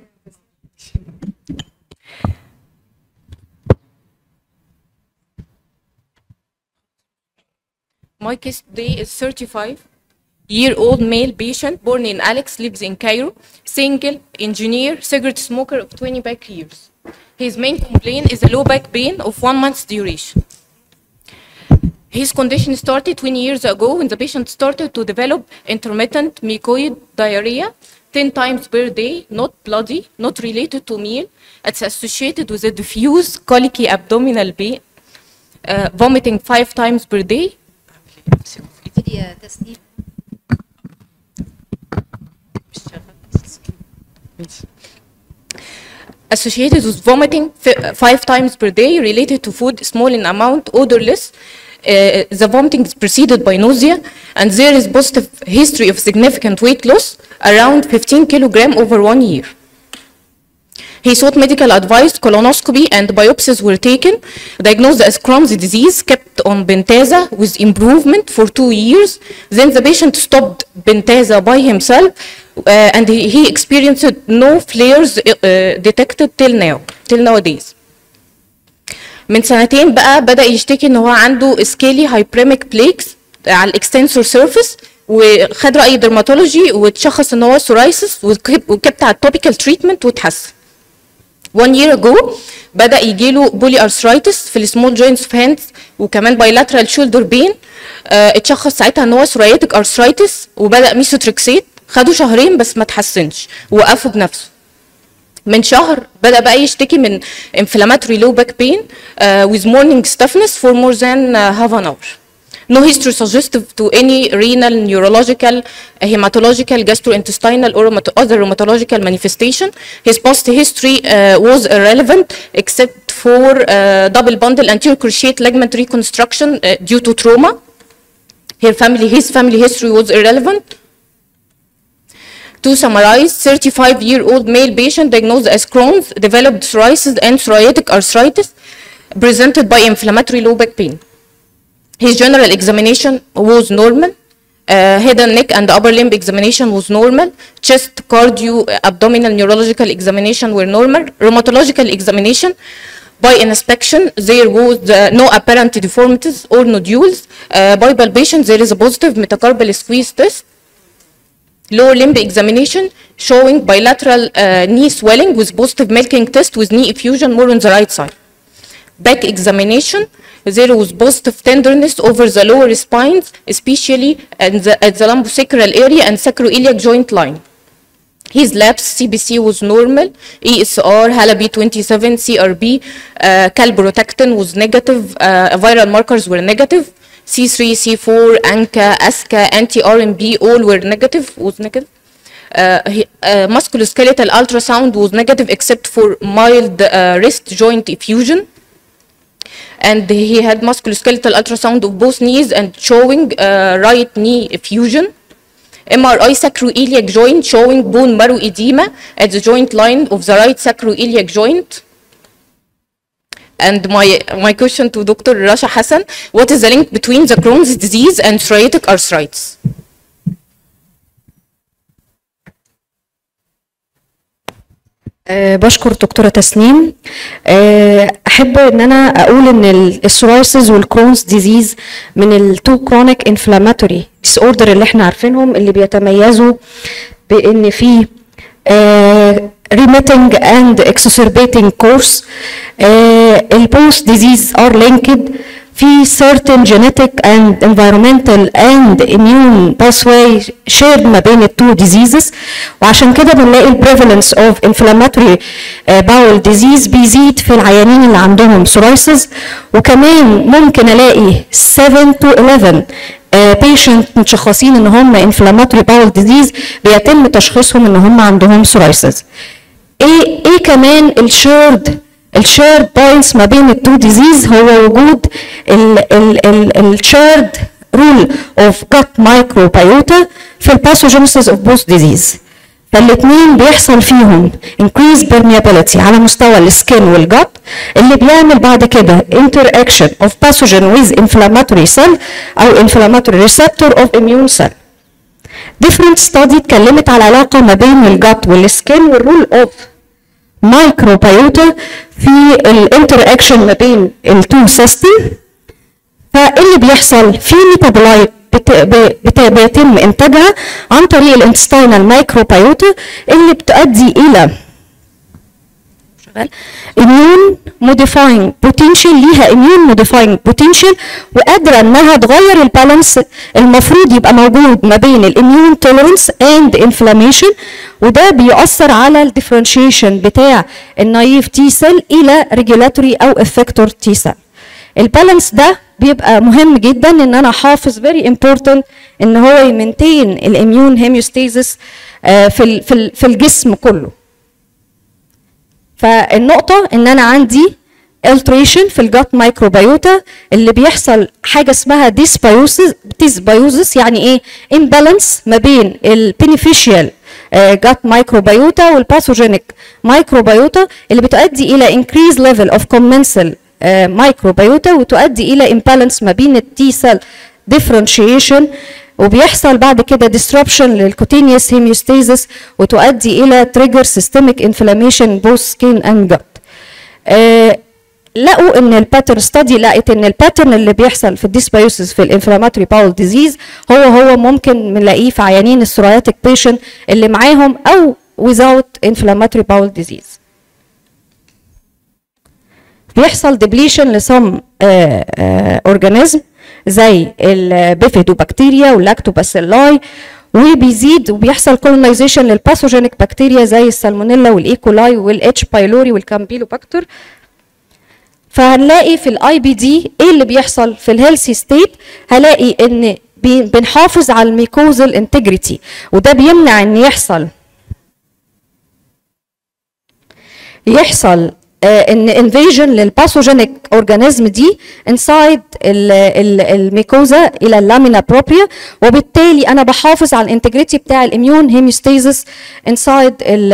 My case today is 35-year-old male patient born in Alex, lives in Cairo, single, engineer, cigarette smoker of 20 back years. His main complaint is a low back pain of 1 month's duration. His condition started 20 years ago when the patient started to develop intermittent mucoid diarrhea 10 times per day, not bloody, not related to meal. It's associated with a diffuse colicky abdominal pain, vomiting 5 times per day. Associated with vomiting 5 times per day, related to food, small in amount, odorless. the vomiting is preceded by nausea, and there is positive history of significant weight loss around 15 kilogram over 1 year. He sought medical advice, colonoscopy, and biopsies were taken. Diagnosed as Crohn's disease, kept on Bentasa with improvement for 2 years. Then the patient stopped Bentasa by himself, and he experienced no flares detected till nowadays. من سنتين بقى بدأ يشتكي ان هو عنده سكيلي هايبريميك بليكس على الاكستنسور سيرفيس، وخد رأي درماتولوجي واتشخص ان هو سورايسس، وكبت على التوبيكال تريتمنت واتحسن. 1 year ago بدأ يجيله بولي ارثرايتس في السمول جوينتس اوف هاندز، وكمان بايلاترال شولدر بين. اتشخص ساعتها ان هو سورايتك ارثرايتس، وبدأ ميثوتريكسيت، خدوا شهرين بس ما تحسنش، وقفوا بنفسه. من شهر بدأ بقى يشتكي من inflammatory low back pain with morning stiffness for more than half an hour. No history suggestive to any renal, neurological, hematological, gastrointestinal, or other rheumatological manifestation. His past history was irrelevant except for double bundle anterior cruciate ligament reconstruction due to trauma. His family history was irrelevant. To summarize, 35-year-old male patient diagnosed as Crohn's, developed psoriasis and psoriatic arthritis, presented by inflammatory low back pain. His general examination was normal. Head and neck and upper limb examination was normal. Chest, cardio, abdominal, neurological examination were normal. Rheumatological examination, by inspection, there was no apparent deformities or nodules. By palpation, there is a positive metacarpal squeeze test. Lower limb examination showing bilateral knee swelling with positive milking test with knee effusion more on the right side. Back examination, there was positive tenderness over the lower spines, especially at the lumbosacral area and sacroiliac joint line. His labs, CBC was normal, ESR, HALA-B27, CRB, calprotectin was negative, viral markers were negative. C3, C4, ANCA, ASCA, anti-RMB, all were negative, musculoskeletal ultrasound was negative except for mild wrist joint effusion. And he had musculoskeletal ultrasound of both knees and showing right knee effusion. MRI sacroiliac joint showing bone marrow edema at the joint line of the right sacroiliac joint. And my question to Dr. Rasha Hassan, what is the link between the Crohn's disease and psoriatic arthritis? بشكر دكتورة تسنيم. احب ان انا اقول ان السورايسيس والكرونز ديزيز من التو كرونيك انفلاماتوري ديس اوردر اللي احنا عارفينهم، اللي بيتميزوا بان في remitting and exacerbating course. both disease are linked في certain genetic and environmental and immune pathway shared ما بين التو diseases، وعشان كده بنلاقي prevalence of inflammatory bowel disease بيزيد في العيانين اللي عندهم psoriasis، وكمان ممكن الاقي 7 to 11 patient متشخصين ان هم inflammatory bowel disease بيتم تشخيصهم ان هم عندهم psoriasis. ايه كمان الشيرد بوينتس ما بين التو ديزيز؟ هو وجود الشيرد رول اوف جت مايكروبيوتا في الباثوجينيسيس اوف بوث ديزيز. فالاثنين بيحصل فيهم increased permeability على مستوى السكين والجت، اللي بيعمل بعد كده interaction of pathogen with inflammatory cell او inflammatory receptor of immune cell. different study اتكلمت على العلاقه ما بين الجت والسكين والرول اوف مايكروبيوتا في الانتراكشن ما بين التو سيستم. فاللي بيحصل في ميتابولايت بيتم انتاجها عن طريق الانتستينال مايكروبيوتا، اللي بتؤدي الى immune modifying potential، ليها immune modifying potential، وقادره انها تغير البالانس المفروض يبقى موجود ما بين الاميون توليرنس اند انفلاميشن، وده بيؤثر على الديفرنشيشن بتاع النايف تي سيل الى ريجولاتوري او افكتور تي سيل. البالانس ده بيبقى مهم جدا ان انا احافظ very important ان هو يمنتين الاميون هيميوستاسيس في الجسم كله. فالنقطة ان انا عندي alteration في الجات مايكروبيوتا اللي بيحصل حاجه اسمها ديسبايوزس، يعني ايه؟ امبالانس ما بين البينيفيشال جات مايكروبيوتا والباثوجينيك مايكروبيوتا اللي بتؤدي الى increased level of commensal مايكروبيوتا وتؤدي الى امبالانس ما بين التي سيل ديفرنشيشن، وبيحصل بعد كده disruption للكوتينيوس هيميوستاسيس وتؤدي الى trigger systemic inflammation both skin and gut. لقوا ان الباترن ستادي لقت ان الباترن اللي بيحصل في الديسبايوسيس في الانفلاماتوري باول ديزيز هو ممكن نلاقيه في عيانين السورياتيك بيشنت اللي معاهم او without inflammatory bowel disease. بيحصل ديبليشن لسم اورجانيزم زي البيفيدوبكتيريا واللاكتوباسيلاي، وبيزيد وبيحصل كولونايزيشن للباثوجينيك بكتيريا زي السالمونيلا والايكولاي والاتش بايلوري والكامبيلوباكتر. فهنلاقي في الاي بي دي ايه اللي بيحصل في الهيلثي ستيت؟ هلاقي ان بنحافظ على الميكوزال انتجريتي، وده بيمنع ان يحصل ان انفيجن للباثوجينيك اورجانيزم دي انسايد الميكوزا الى اللامينا بروبريا، وبالتالي انا بحافظ على الانتجريتي بتاع الاميون هيميوستاسيس انسايد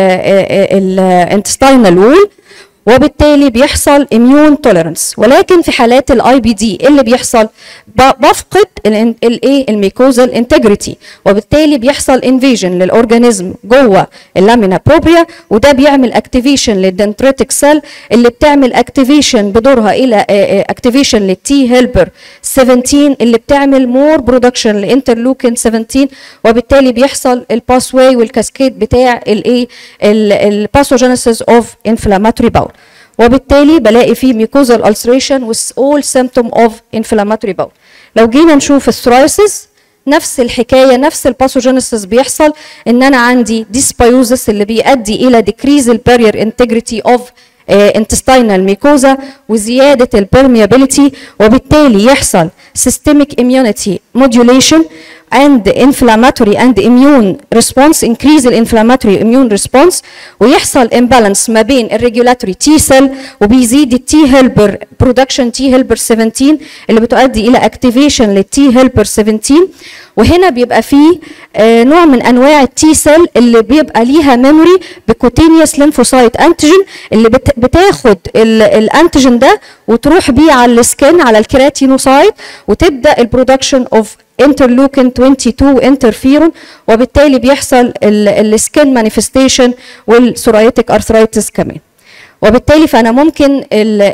الانتستينال وول، وبالتالي بيحصل اميون توليرنس. ولكن في حالات الاي بي دي اللي بيحصل بفقد الايه الميكوزال انتجريتي، وبالتالي بيحصل انفيجن للاورجانيزم جوه اللامينا بروبريا، وده بيعمل اكتيفيشن للدنتريتك سيل اللي بتعمل اكتيفيشن بدورها الى اكتيفيشن للتي هيلبر 17 اللي بتعمل مور برودكشن لانترلوكين 17، وبالتالي بيحصل الباس واي والكاسكيد بتاع الايه الباثوجينيسيس اوف انفلاماتوري باول، وبالتالي بلاقي فيه ميكوزال ulceration with all symptom of inflammatory bowel. لو جينا نشوف السورايسيس نفس الحكايه، نفس الباثوجينيسيس بيحصل، ان انا عندي ديسبايوزس اللي بيؤدي الى decrease البارير integrity of intestinal mucosa وزياده البرميابيليتي، وبالتالي يحصل systemic immunity modulation and inflammatory and immune response, increase الانفلاماتوري immune response، ويحصل imbalance ما بين الريجولاتوري تي سيل وبيزيد التي هيلبر برودكشن تي هيلبر 17 اللي بتؤدي الى activation للتي هيلبر 17، وهنا بيبقى فيه نوع من انواع التي سيل اللي بيبقى ليها ميموري بكوتينيوس ليمفوسايت انتيجين اللي بتاخد الانتيجين ده وتروح بيه على السكن على الكيراتينوسايت وتبدا البرودكشن اوف انترلوكين 22 انترفيرون، وبالتالي بيحصل السكن مانيفستيشن والسورايتيك ارثرايتس كمان. وبالتالي فانا ممكن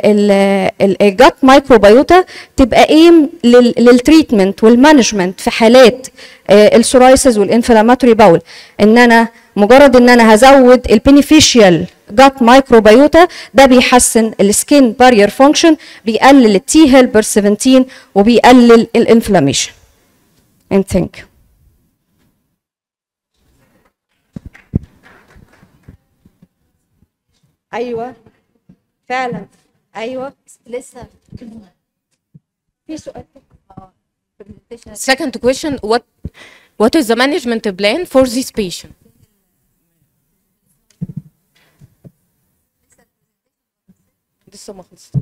الجات مايكروبيوتا تبقى ايم للتريتمنت والمانجمنت في حالات السورايسيس والانفلاماتوري باول، ان انا مجرد ان انا هزود البينيفيشال جات مايكروبيوتا ده بيحسن السكين بارير فانكشن، بيقلل التي هيلبر 17 وبيقلل الانفلاميشن. And thank you. ايوه فعلا ايوه لسه في سؤال. Second question, what is the management plan for this patient? لسه ما خلصتش.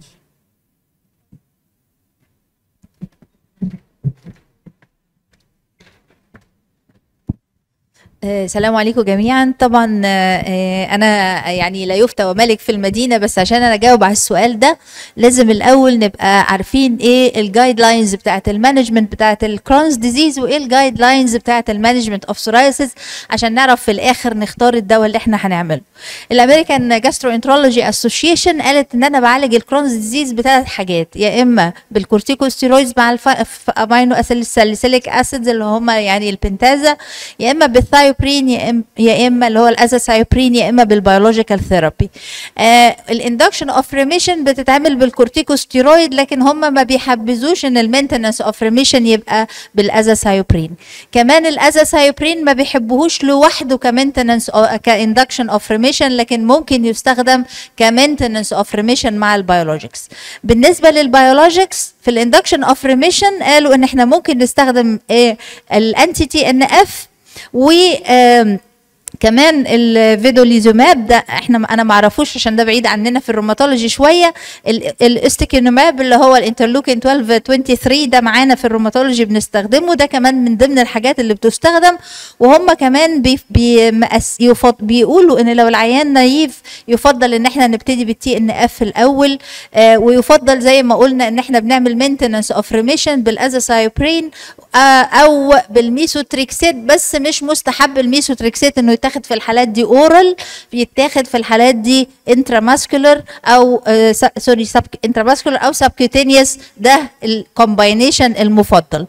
السلام عليكم جميعا. طبعا انا يعني لا يفتى وملك في المدينه، بس عشان انا اجاوب على السؤال ده لازم الاول نبقى عارفين ايه الجايد لاينز بتاعه المانجمنت بتاعه الكرونز ديزيز وايه الجايد لاينز بتاعه المانجمنت اوف سورايسيس، عشان نعرف في الاخر نختار الدواء اللي احنا هنعمله. الامريكان جاستروانترولوجي اسوشيشن قالت ان انا بعالج الكرونز ديزيز بثلاث حاجات، يا اما بالكورتيكوستيرويدز مع الامينو اسيليك اسيدز اللي هم يعني البنتازا، يا اما بالثايوبرين، يا اما اللي هو الازاثايوبرين، يا اما بالبيولوجيكال ثيرابي. الاندكشن اوف ريميشن بتتعمل بالكورتيكوستيرويد، لكن هم ما بيحبذوش ان المينتنس اوف ريميشن يبقى بالازاثايوبرين. كمان الازاثايوبرين ما بيحبوهوش لوحده كمينتنس كاندكشن اوف ريميشن، لكن ممكن يستخدم كمينتنس اوف ريميشن مع البيولوجيكس. بالنسبه للبيولوجيكس في الاندكشن اوف ريميشن قالوا ان احنا ممكن نستخدم الانتي تي ان اف و كمان الفيدوليزوماب ده انا ما اعرفوش عشان ده بعيد عننا في الروماتولوجي شويه. الاستيكينوماب اللي هو الانترلوكين 12 23 ده معانا في الروماتولوجي بنستخدمه، ده كمان من ضمن الحاجات اللي بتستخدم. وهم كمان بيقولوا ان لو العيان نايف يفضل ان احنا نبتدي بالتي ان اف الاول، ويفضل زي ما قلنا ان احنا بنعمل مينتنس اوف ريميشن بالازاثايوبرين او بالميثوتريكسيت، بس مش مستحب الميثوتريكسيت انه يتاخد في الحالات دي اورال، بيتاخد في الحالات دي انتراماسكولار او انتراماسكولار او سبكيوتينيوس، ده الكومباينيشن المفضل.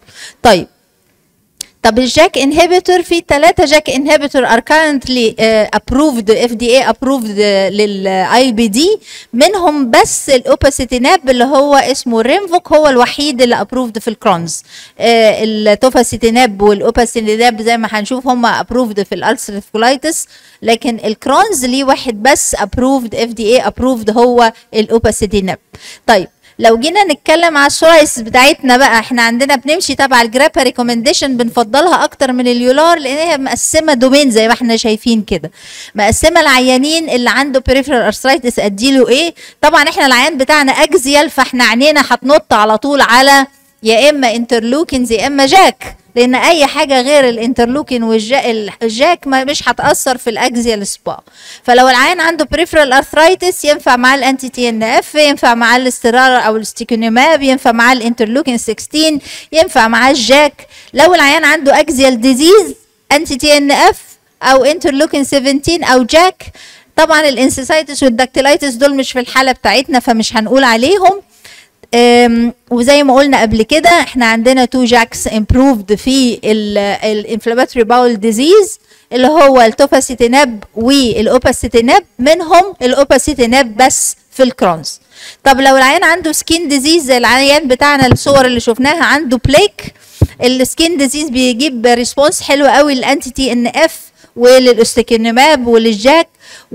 طب الجاك انهبيتور، في 3 جاك انهبيتور ار كارنتلي ابروفد FDA ابروفد للاي بي دي، منهم بس الاوباسيتيناب اللي هو اسمه ريمفوك هو الوحيد اللي ابروفد في الكرونز. التوفاسيتيناب والاوباسيتيناب زي ما هنشوف هم ابروفد في الالسريف كولايتس، لكن الكرونز ليه واحد بس ابروفد FDA ابروفد هو الاوباسيتيناب. طيب لو جينا نتكلم على السورايس بتاعتنا بقى، احنا عندنا بنمشي تبع الجرابا ريكومنديشن، بنفضلها اكتر من اليولار لان هي مقسمه دومين زي ما احنا شايفين كده، مقسمه العيانين اللي عنده بريفرال ارثرايتس اديله ايه. طبعا احنا العيان بتاعنا اكزيال، فاحنا عينينا هتنط على طول على يا اما انترلوكينز يا اما جاك، لان اي حاجه غير الانترلوكين والجاك مش هتاثر في الاكزيال سبا. فلو العيان عنده بريفرال ارثرايتس ينفع معاه الانتي تي ان اف، ينفع معاه الاسترارا او الاستيكونيماب، ينفع معاه الانترلوكين 16، ينفع معاه الجاك. لو العيان عنده اكزيال ديزيز انتي تي ان اف او انترلوكين 17 او جاك. طبعا الانسيسايتس والداكتيلايتس دول مش في الحاله بتاعتنا فمش هنقول عليهم. وزي ما قلنا قبل كده احنا عندنا 2 جاكس امبروفد في الانفلاماتوري باول ديزيز اللي هو التوفاسيتيناب والاوباسيتيناب، منهم الاوباسيتيناب بس في الكرونز. طب لو العيان عنده سكين ديزيز زي العيان بتاعنا الصور اللي شفناها عنده بليك، السكين ديزيز بيجيب ريسبونس حلو قوي للانتي تي ان اف وللاستيكينوماب وللجاك.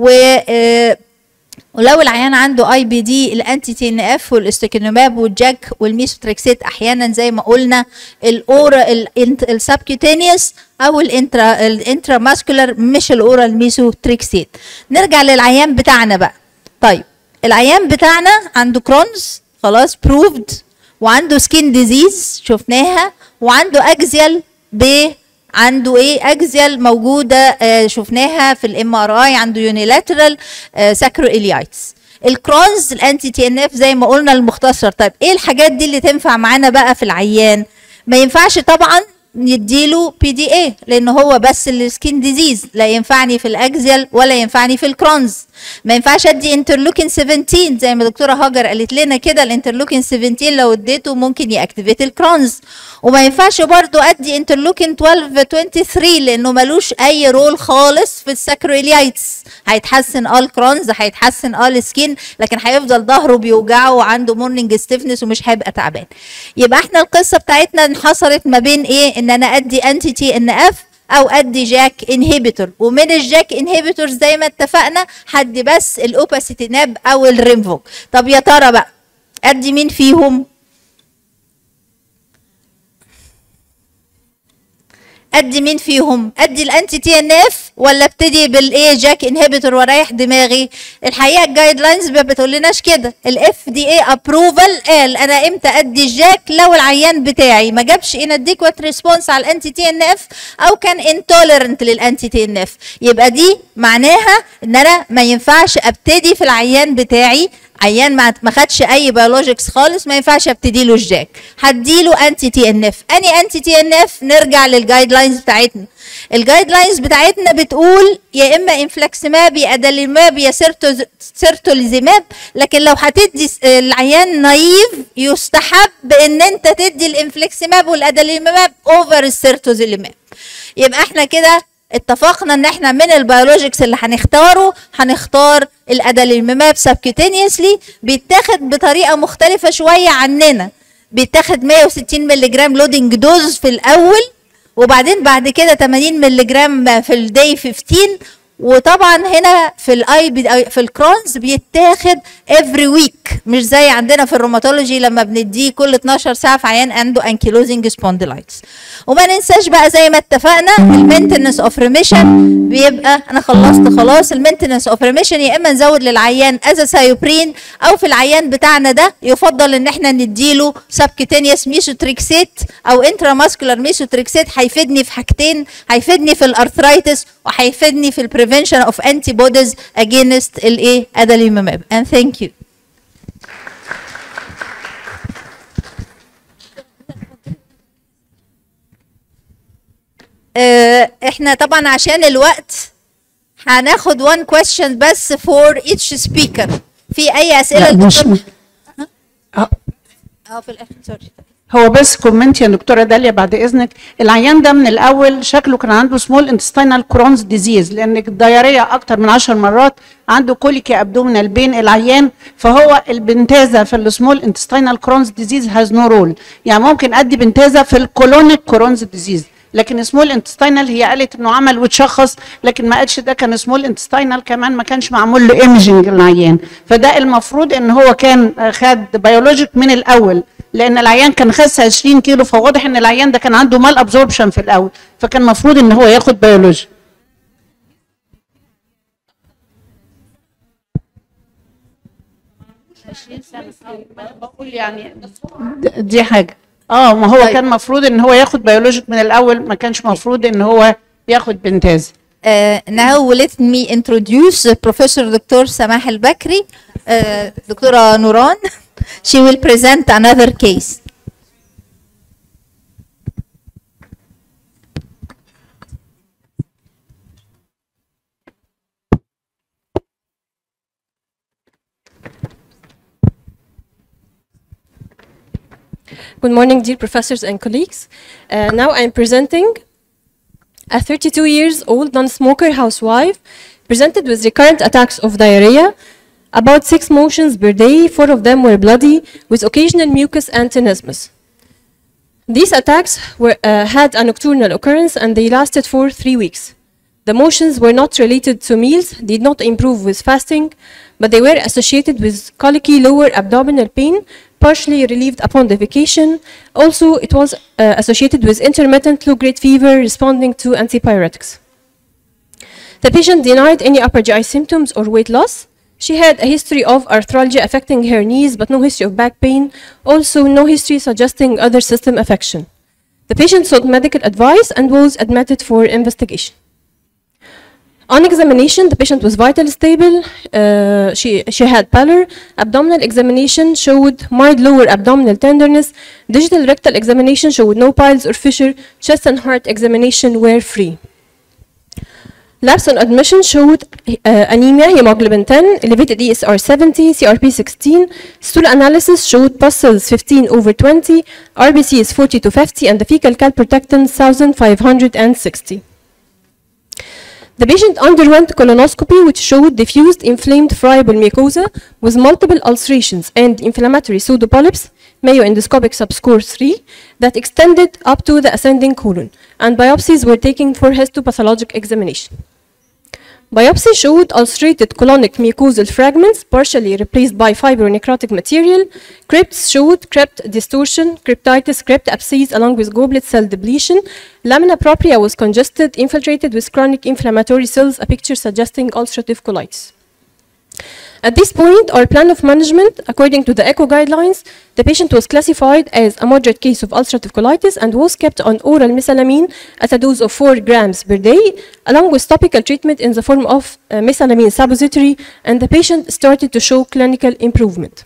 ولو العيان عنده اي بي دي الانتي تي ان اف والاستيكينوماب والجاك والميثوتريكسيت احيانا زي ما قلنا الاورا السبكيوتينيوس او الانترا ماسكولار مش الاورال ميثوتريكسيت. نرجع للعيان بتاعنا بقى. طيب العيان بتاعنا عنده كرونز خلاص بروفد، وعنده سكين ديزيز شفناها، وعنده اكزيال عنده ايه اكزيال موجوده شفناها في الام ار اي، عنده يونيلاترال ساكرو اليايتس. الكرونز الانتي تي ان اف زي ما قلنا المختصر. طيب ايه الحاجات دي اللي تنفع معانا بقى في العيان؟ ما ينفعش طبعا نديله بي دي اي لان هو بس السكين ديزيز، لا ينفعني في الاكزيال ولا ينفعني في الكرونز. ما ينفعش ادي انترلوكين 17 زي ما دكتوره هاجر قالت لنا كده، الانترلوكين 17 لو اديته ممكن ياكتيفيت الكرونز. وما ينفعش برضو ادي انترلوكين 12 23 لانه ملوش اي رول خالص في الساكرويليايتس. هيتحسن الكرونز، هيتحسن السكين، لكن هيفضل ظهره بيوجعه وعنده مورنينج ستيفنس ومش هيبقى تعبان. يبقى احنا القصه بتاعتنا انحصرت ما بين ايه؟ ان انا ادي انتي تي ان اف او ادي جاك انهبيتور، ومن الجاك انهبيتور زي ما اتفقنا هدي بس الاوباسيتيناب او الريمفوك. طب يا ترى بقى ادي مين فيهم؟ ادي مين فيهم؟ ادي الانتي تي ان اف ولا ابتدي بالايه جاك انهبيتور واريح دماغي؟ الحقيقه الجايد لاينز ما بتقولناش كده. الاف دي اي ابروفال قال انا امتى ادي الجاك؟ لو العيان بتاعي ما جابش اناديكوات ريسبونس على الانتي تي ان اف او كان انتوليرنت للانتي تي ان اف، يبقى دي معناها ان انا ما ينفعش ابتدي في العيان بتاعي. عيان ما خدش اي بيولوجيكس خالص ما ينفعش ابتدي له الجاك، هديله انتي تي ان اف. اني انتي تي ان اف؟ نرجع للجايد لاينز بتاعتنا. الجايد لاينز بتاعتنا بتقول يا اما انفلكسماب يا اداليماب يا سيرتوليزيماب، لكن لو هتدي العيان نايف يستحب ان انت تدي الانفلكسماب والاداليماب اوفر السيرتوليزيماب. يبقى احنا كده اتفقنا ان احنا من البيولوجيكس اللي هنختاره هنختار الاداليماب سبكيوتينيوسلي، بيتاخد بطريقه مختلفه شويه عننا، بيتاخد 160 مللي جرام لودنج دوز في الاول، وبعدين بعد كده 80 مللي جرام في الداي 15. وطبعا هنا في في الكرونز بيتاخد every week، مش زي عندنا في الروماتولوجي لما بنديه كل 12 ساعه في عيان عنده انكيلوزنج سبونديلايتس. وما ننساش بقى زي ما اتفقنا المينتنس اوف ريميشن بيبقى، انا خلصت خلاص، المينتنس اوف ريميشن يا اما نزود للعيان ازاسايوبرين، او في العيان بتاعنا ده يفضل ان احنا نديله سبكيتينيوس ميسوتريكسيت او انتراماسكولار ميسوتريكسيت. هيفيدني في حاجتين، هيفيدني في الارثرايتس وهيفيدني في البريفنشن اوف انتي بوديز اجينست الايه اداليماب. and thank you. احنا طبعا عشان الوقت هناخد one question بس for each speaker. في اي اسئله للدكتور؟ في الاخر سوري. هو بس كومنت يا دكتوره داليا بعد اذنك، العيان ده من الاول شكله كان عنده سمول انتستينال كرونز ديزيز، لان الدياريه اكتر من 10 مرات، عنده كوليكي ابدومينال بين العيان، فهو البنتازا في السمول انتستينال كرونز ديزيز هاز نو رول. يعني ممكن ادي بنتازا في الكولونيك كرونز ديزيز، لكن سمول انتستينال هي قالت انه عمل وتشخص، لكن ما قالش ده كان سمول انتستينال، كمان ما كانش معمول له ايمجنج للعيان. فده المفروض ان هو كان خد بيولوجيك من الاول، لان العيان كان خس 20 كيلو، فواضح ان العيان ده كان عنده مال ابزوربشن في الاول، فكان المفروض ان هو ياخد بيولوجي. بقول يعني دي حاجه ما هو كان المفروض ان هو ياخد بيولوجيك من الاول، ما كانش المفروض ان هو ياخد بنتاز. now let me introduce Professor Dr. سماح البكري. دكتورة نوران she will present another case. Good morning, dear professors and colleagues. Now I'm presenting a 32 years old non-smoker housewife presented with recurrent attacks of diarrhea, about 6 motions per day, 4 of them were bloody, with occasional mucus and tenesmus. These attacks had a nocturnal occurrence and they lasted for 3 weeks. The motions were not related to meals, did not improve with fasting, but they were associated with colicky lower abdominal pain, partially relieved upon defecation. Also, it was associated with intermittent low-grade fever responding to antipyretics. The patient denied any upper GI symptoms or weight loss. She had a history of arthralgia affecting her knees, but no history of back pain. Also, no history suggesting other system affection. The patient sought medical advice and was admitted for investigation. On examination, the patient was vitally stable. She had pallor. Abdominal examination showed mild lower abdominal tenderness. Digital rectal examination showed no piles or fissure. Chest and heart examination were free. Labs on admission showed anemia, hemoglobin 10, elevated ESR 70, CRP 16. Stool analysis showed pus cells 15/20, RBC is 40 to 50, and the fecal calprotectin 1560. The patient underwent colonoscopy, which showed diffused inflamed friable mucosa with multiple ulcerations and inflammatory pseudopolyps, Mayo endoscopic subscore 3, that extended up to the ascending colon, and biopsies were taken for histopathologic examination. Biopsy showed ulcerated colonic mucosal fragments, partially replaced by fibronecrotic material. Crypts showed crypt distortion, cryptitis, crypt abscess, along with goblet cell depletion. Lamina propria was congested, infiltrated with chronic inflammatory cells, a picture suggesting ulcerative colitis. At this point, our plan of management, according to the ECHO guidelines, the patient was classified as a moderate case of ulcerative colitis and was kept on oral mesalamine at a dose of 4 grams per day, along with topical treatment in the form of mesalamine suppository, and the patient started to show clinical improvement.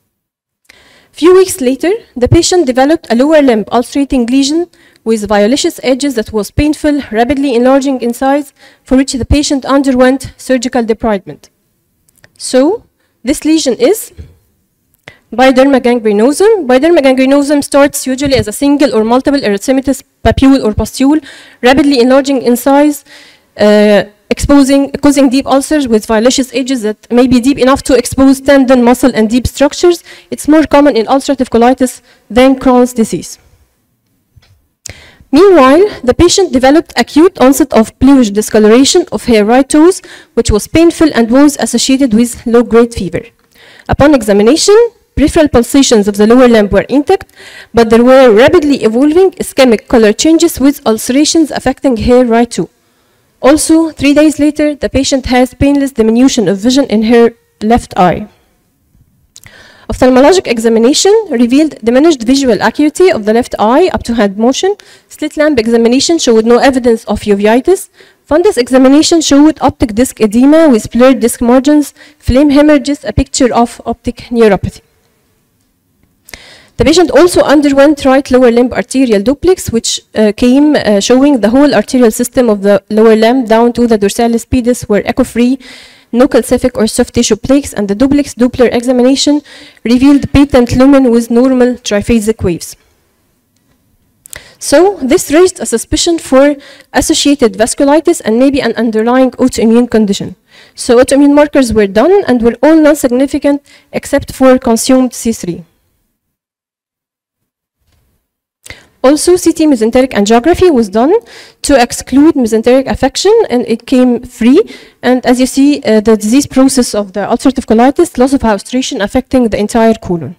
Few weeks later, the patient developed a lower limb ulcerating lesion with violaceous edges that was painful, rapidly enlarging in size, for which the patient underwent surgical debridement. So, this lesion is Bioderma gangrenosum. Bioderma gangrenosum starts usually as a single or multiple erythematous papule or pustule, rapidly enlarging in size, causing deep ulcers with violaceous edges that may be deep enough to expose tendon, muscle, and deep structures. It's more common in ulcerative colitis than Crohn's disease. Meanwhile, the patient developed acute onset of bluish discoloration of her right toes, which was painful and was associated with low-grade fever. Upon examination, peripheral pulsations of the lower limb were intact, but there were rapidly evolving ischemic color changes with ulcerations affecting hair right too. Also, 3 days later, the patient has painless diminution of vision in her left eye. Ophthalmologic examination revealed diminished visual acuity of the left eye up to hand motion. Slit lamp examination showed no evidence of uveitis. Fundus examination showed optic disc edema with blurred disc margins, flame hemorrhages, a picture of optic neuropathy. The patient also underwent right lower limb arterial duplex, which came showing the whole arterial system of the lower limb down to the dorsalis pedis were echo-free, no calcific or soft tissue plaques, and the duplex Doppler examination revealed patent lumen with normal triphasic waves. So this raised a suspicion for associated vasculitis and maybe an underlying autoimmune condition. So autoimmune markers were done and were all non-significant except for consumed C3. Also, CT mesenteric angiography was done to exclude mesenteric affection, and it came free. And as you see, the disease process of the ulcerative colitis, loss of haustration affecting the entire colon.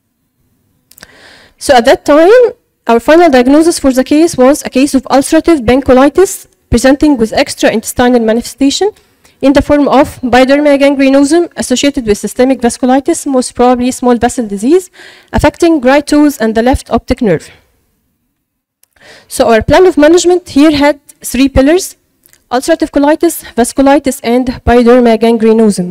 So at that time, our final diagnosis for the case was a case of ulcerative pancolitis presenting with extraintestinal manifestation in the form of pyoderma gangrenosum associated with systemic vasculitis, most probably small vessel disease, affecting right toes and the left optic nerve. So our plan of management here had 3 pillars: ulcerative colitis, vasculitis, and pyoderma gangrenosum.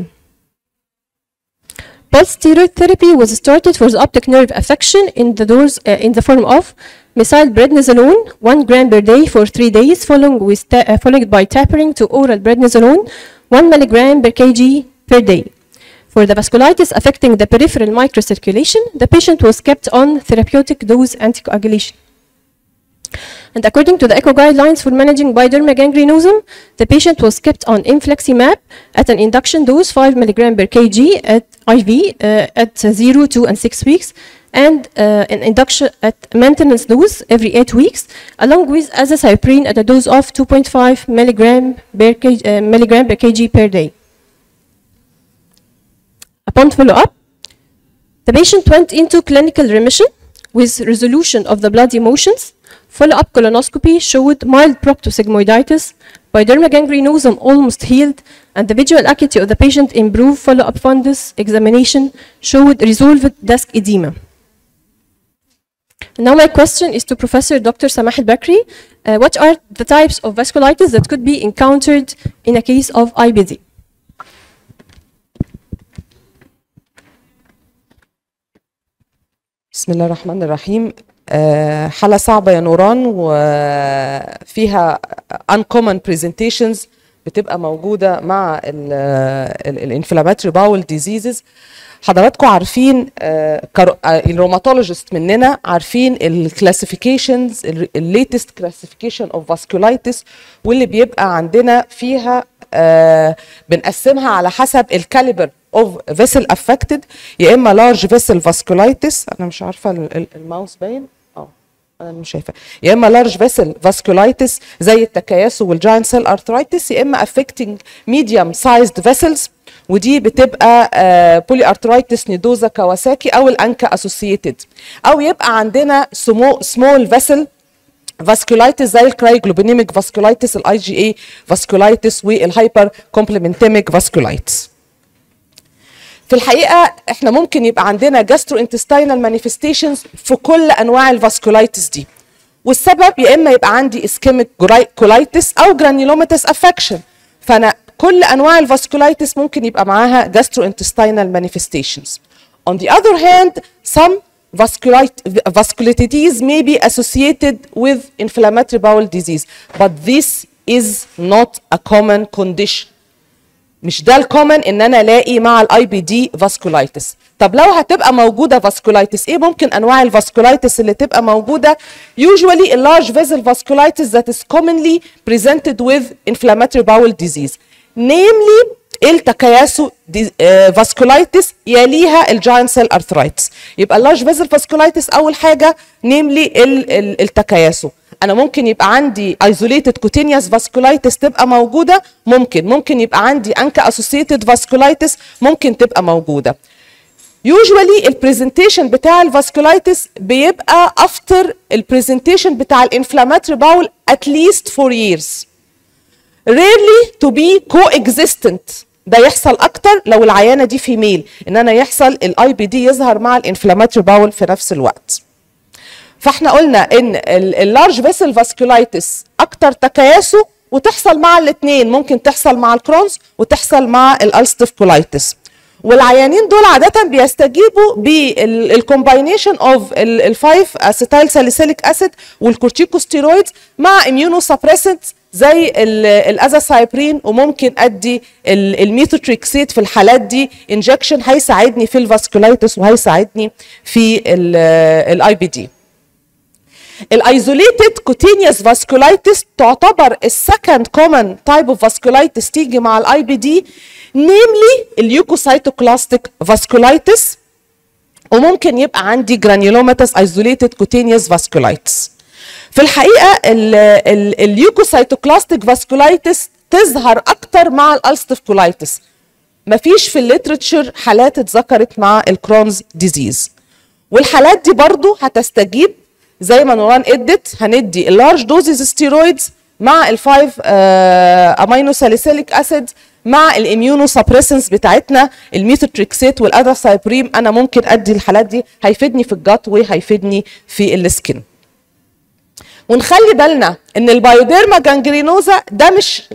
Pulse steroid therapy was started for the optic nerve affection in the form of methylprednisolone 1 gram per day for 3 days, followed by tapering to oral prednisolone 1 milligram per kg per day. For the vasculitis affecting the peripheral microcirculation, the patient was kept on therapeutic dose anticoagulation. And according to the ECHO guidelines for managing pyoderma gangrenosum, the patient was kept on infliximab at an induction dose 5 mg per kg at IV at 0, 2, and 6 weeks, and an induction at maintenance dose every 8 weeks, along with azathioprine at a dose of 2.5 milligram per kg per day. Upon follow-up, the patient went into clinical remission with resolution of the blood emotions. Follow-up colonoscopy showed mild proctosigmoiditis, pyoderma gangrenosum almost healed, and the visual acuity of the patient improved. Follow-up fundus examination showed resolved disc edema. Now my question is to Professor Dr. Samah Al-Bakri. What are the types of vasculitis that could be encountered in a case of IBD? بسم الله الرحمن الرحيم. حالة صعبة يا نوران، وفيها uncommon presentations بتبقى موجودة مع الانفلاماتوري باول ديزيزز. حضراتكم عارفين الروماتولوجيست مننا عارفين الكلاسيفيكيشنز، الليتست كلاسيفيكيشن اوف فاسكولايتس، واللي بيبقى عندنا فيها بنقسمها على حسب الكاليبر اوف فيسل افكتد، يا اما لارج فيسل فاسكولايتس، انا مش عارفه الماوس باين، انا مش شايفه، يا اما لارج فيسل فاسكولايتس زي التكياسو والجاينت سيل ارثرايتس، يا اما افكتنج ميديوم سايزد فيسلز، ودي بتبقى بولي ارثرايتس نيدوزا كواساكي او الانكا اسوسييتد، او يبقى عندنا سمول فيسل فاسكولايتس زي الكرايجلوبينيميك فاسكولايتس، الاي جي اي فاسكولايتس، والهايبر كومبلمنتيميك فاسكولايتس. في الحقيقه احنا ممكن يبقى عندنا جاسترو انتستينال مانيفستيشنز في كل انواع الفاسكولايتس دي، والسبب يا اما يبقى عندي اسكيميك كولايتس او جرانيولوماتس افكشن، فانا كل انواع الفاسكولايتس ممكن يبقى معاها جاسترو انتستينال مانيفستيشنز. On the other hand, some vasculitides may be associated with inflammatory bowel disease, but this is not a common condition. مش ده الكومن ان انا الاقي مع الاي بي دي فاسكولايتس. طب لو هتبقى موجوده فاسكولايتس، ايه ممكن انواع الفاسكولايتس اللي تبقى موجوده؟ usually a large vessel vasculitis that is commonly presented with inflammatory bowel disease, namely التكياسو فاسكولايتس، يليها الجاينت سيل ارثرايتس. يبقى اللارج فيزل فاسكولايتس اول حاجه، نيملي التكياسو. انا ممكن يبقى عندي ايزوليتد كوتينيوس فاسكولايتس تبقى موجوده، ممكن يبقى عندي انكا اسوسييتد فاسكولايتس ممكن تبقى موجوده. يوجوالي البرزنتيشن بتاع الفاسكولايتس بيبقى افتر البرزنتيشن بتاع الانفلاماتوري باول at least 4 years. rarely to be coexistent. ده يحصل اكتر لو العيانه دي فيميل، ان انا يحصل الاي بي دي يظهر مع الانفلاماتوري باول في نفس الوقت. فاحنا قلنا ان اللارج فيسل فاسكولايتس اكتر تكيسه وتحصل مع الاثنين، ممكن تحصل مع الكرونز وتحصل مع الالستيف كولايتس. والعيانين دول عاده بيستجيبوا بالكومباينيشن اوف ال5 اسيتايل ساليسيليك اسيد والكورتيكوستيرويدز مع اميونو سبريسنتس زي الازاسايبرين، وممكن ادي الميثوتريكسيت في الحالات دي انجكشن هيساعدني في الفاسكولايتس وهيساعدني في الاي بي دي. الايزوليتد كوتينيوس فاسكولايتس تعتبر السكند كومن تايب اوف فاسكولايتس تيجي مع الاي بي دي، نيملي اليوكوسايتوكلاستيك فاسكولايتس، وممكن يبقى عندي جرانيولوماتس ايزوليتد كوتينيوس فاسكولايتس. في الحقيقه اليوكوسايتوكلاستيك فاسكولايتس تظهر اكتر مع الالستيف كولايتس. مفيش في الليترتشر حالات اتذكرت مع الكرونز ديزيز، والحالات دي برضو هتستجيب زي ما نوران ادت. هندي اللارج دوزز ستيرويدز مع ال5 امينو ساليسيليك اسيد مع الاميونو سبريسنس بتاعتنا الميثوتريكسيت والاداسايبريم. انا ممكن ادي الحالات دي، هيفيدني في الجات وهيفيدني في السكن. ونخلي بالنا ان البايوديرما جانجرينوزا ده مش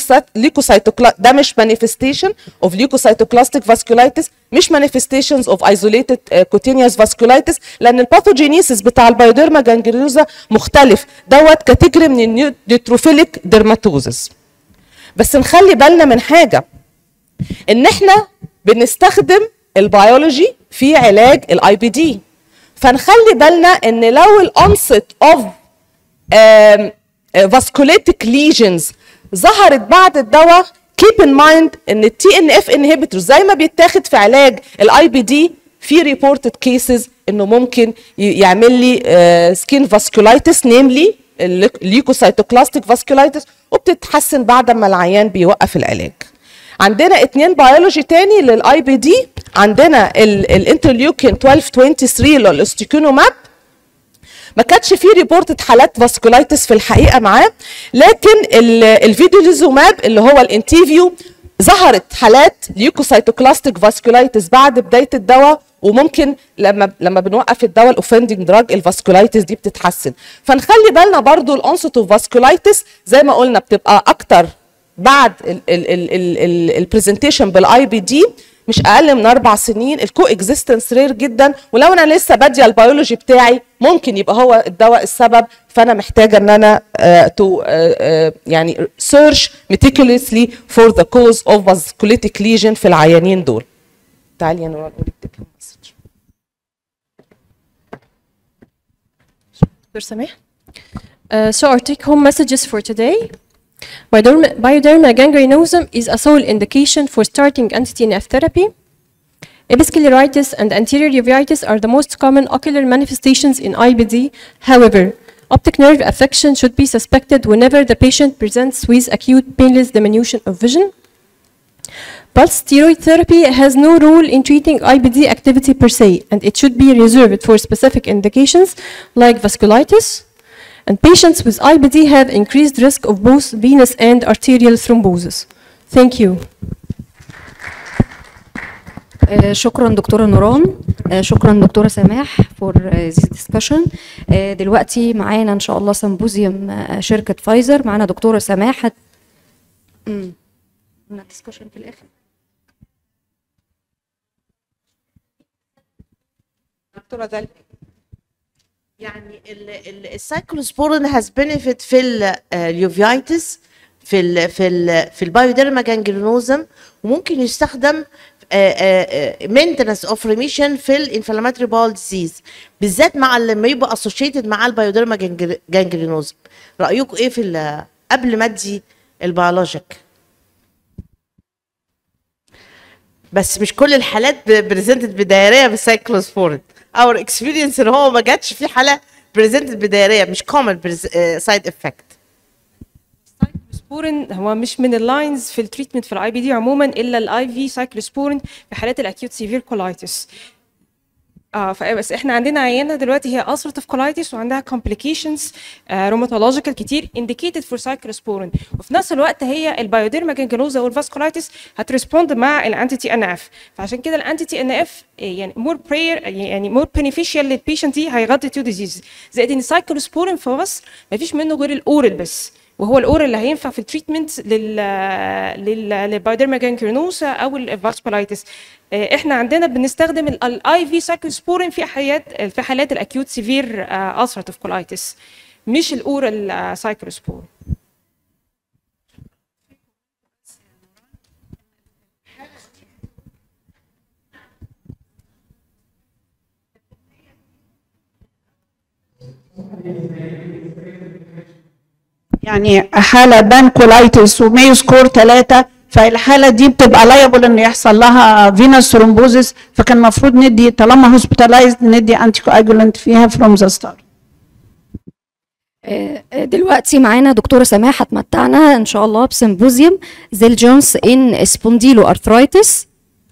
ده مش مانيفستيشن اوف ليوكوسايتوكلاستيك فاسكولايتس، مش مانيفستيشنز اوف ايزوليتد كوتينيوس فاسكولايتس، لان الباثوجينيسيس بتاع البايوديرما جانجرينوزا مختلف، دوت كاتيجوري من النيوتروفيليك ديرماتوزس. بس نخلي بالنا من حاجه، ان احنا بنستخدم البيولوجي في علاج الاي بي دي، فنخلي بالنا ان لو الانست اوف vasculitic lesions ظهرت بعد الدواء، keep in mind ان التي ان اف inhibitor زي ما بيتاخد في علاج الاي بي دي في reported cases انه ممكن يعمل لي skin vasculitis namely leukocytoclastic vasculitis، وبتتحسن بعد ما العيان بيوقف العلاج. عندنا 2 بيولوجي تاني للاي بي دي، عندنا الانترليوكين 1223 اللي هو الاستيكونوماب، ما كانتش فيه ريبورتد حالات فاسكولايتس في الحقيقه معاه، لكن الفيدوليزوماب اللي هو الانتيفيو ظهرت حالات ليوكوسايتوكلاستيك فاسكولايتس بعد بدايه الدواء، وممكن لما بنوقف الدواء الاوفندنج دراج الفاسكولايتس دي بتتحسن. فنخلي بالنا برضو الانست اوف فاسكولايتس زي ما قلنا بتبقى اكتر بعد البرزنتيشن بالاي بي دي، مش اقل من 4 سنين. الكو اكزيستنس رير جدا، ولو انا لسه باديه البيولوجي بتاعي ممكن يبقى هو الدواء السبب، فانا محتاجه ان انا يعني سيرش meticulously for the cause of vasculitic lesion في العيانين دول. تعالي انا اقول لك مسج. دكتور سماح. So our take home messages for today. Bioderma gangrenosum is a sole indication for starting anti-TNF therapy. Episcleritis and anterior uveitis are the most common ocular manifestations in IBD. However, optic nerve affection should be suspected whenever the patient presents with acute painless diminution of vision. Pulse steroid therapy has no role in treating IBD activity per se, and it should be reserved for specific indications like vasculitis. And patients with IBD have increased risk of both venous and arterial thrombosis. Thank you. شكرا دكتورة نوران، شكرا دكتورة سماح for this discussion. دلوقتي معانا ان شاء الله سمبوزيوم شركة فايزر، معانا دكتورة سماح discussion في الاخر. دكتورة دالي، يعني السايكلوسبورين has benefit في اليوفيتس في البايوديرما جانجرينوزم، وممكن يستخدم maintenance of remission في الانفلاماتوري باول ديزيز، بالذات مع لما يبقى associated مع البايوديرما جانجرينوزم. رأيكم ايه في قبل ما ادي البيولوجيك؟ بس مش كل الحالات بريزنتد بدايريه بالسايكلوسبورين. اور اكسبيرينس ان هو ما جاتش في حاله بريزنتد بدايريه، مش كومن سايد افكت. السايكلوسبورين هو مش من اللاينز في التريتمنت في الاي بي دي عموما الا الاي في سايكلوسبورين في حالات الاكيوت سيفير كولايتس. بس احنا عندنا عيانه دلوقتي هي ulcerative colitis وعندها complications rheumatological كتير indicated for cyclosporin، وفي نفس الوقت هي البايوديرما جانجلوزا والفاسكولايتس هتريسبوند مع الانتي تي ان اف، فعشان كده الانتي تي ان اف يعني more beneficial للبيشنت دي هيغطي تو ديزيز، زائد ان السايكلوسبورين في مصر مفيش منه غير الاورال بس، وهو الاورال اللي هينفع في التريتمنت للبايوديرما جانجلوزا او الفاسكولايتس. احنا عندنا بنستخدم الاي في سايكلوسبورين في حالات الاكيوت سيفير ulcerative colitis، مش الاورال سايكلوسبورين. يعني حاله بانكولايتس وميو سكور 3، فالحاله دي بتبقى لايبل ان يحصل لها فينوس ثرومبوزيس، فكان المفروض ندي طالما هوسبيتالايزد ندي انتي كواجولانت فيها فروم ذا ستارت. دلوقتي معانا دكتوره سماح هتمتعنا ان شاء الله بسيمبوزيوم زيل جونز ان سبونديلو ارثرايتس.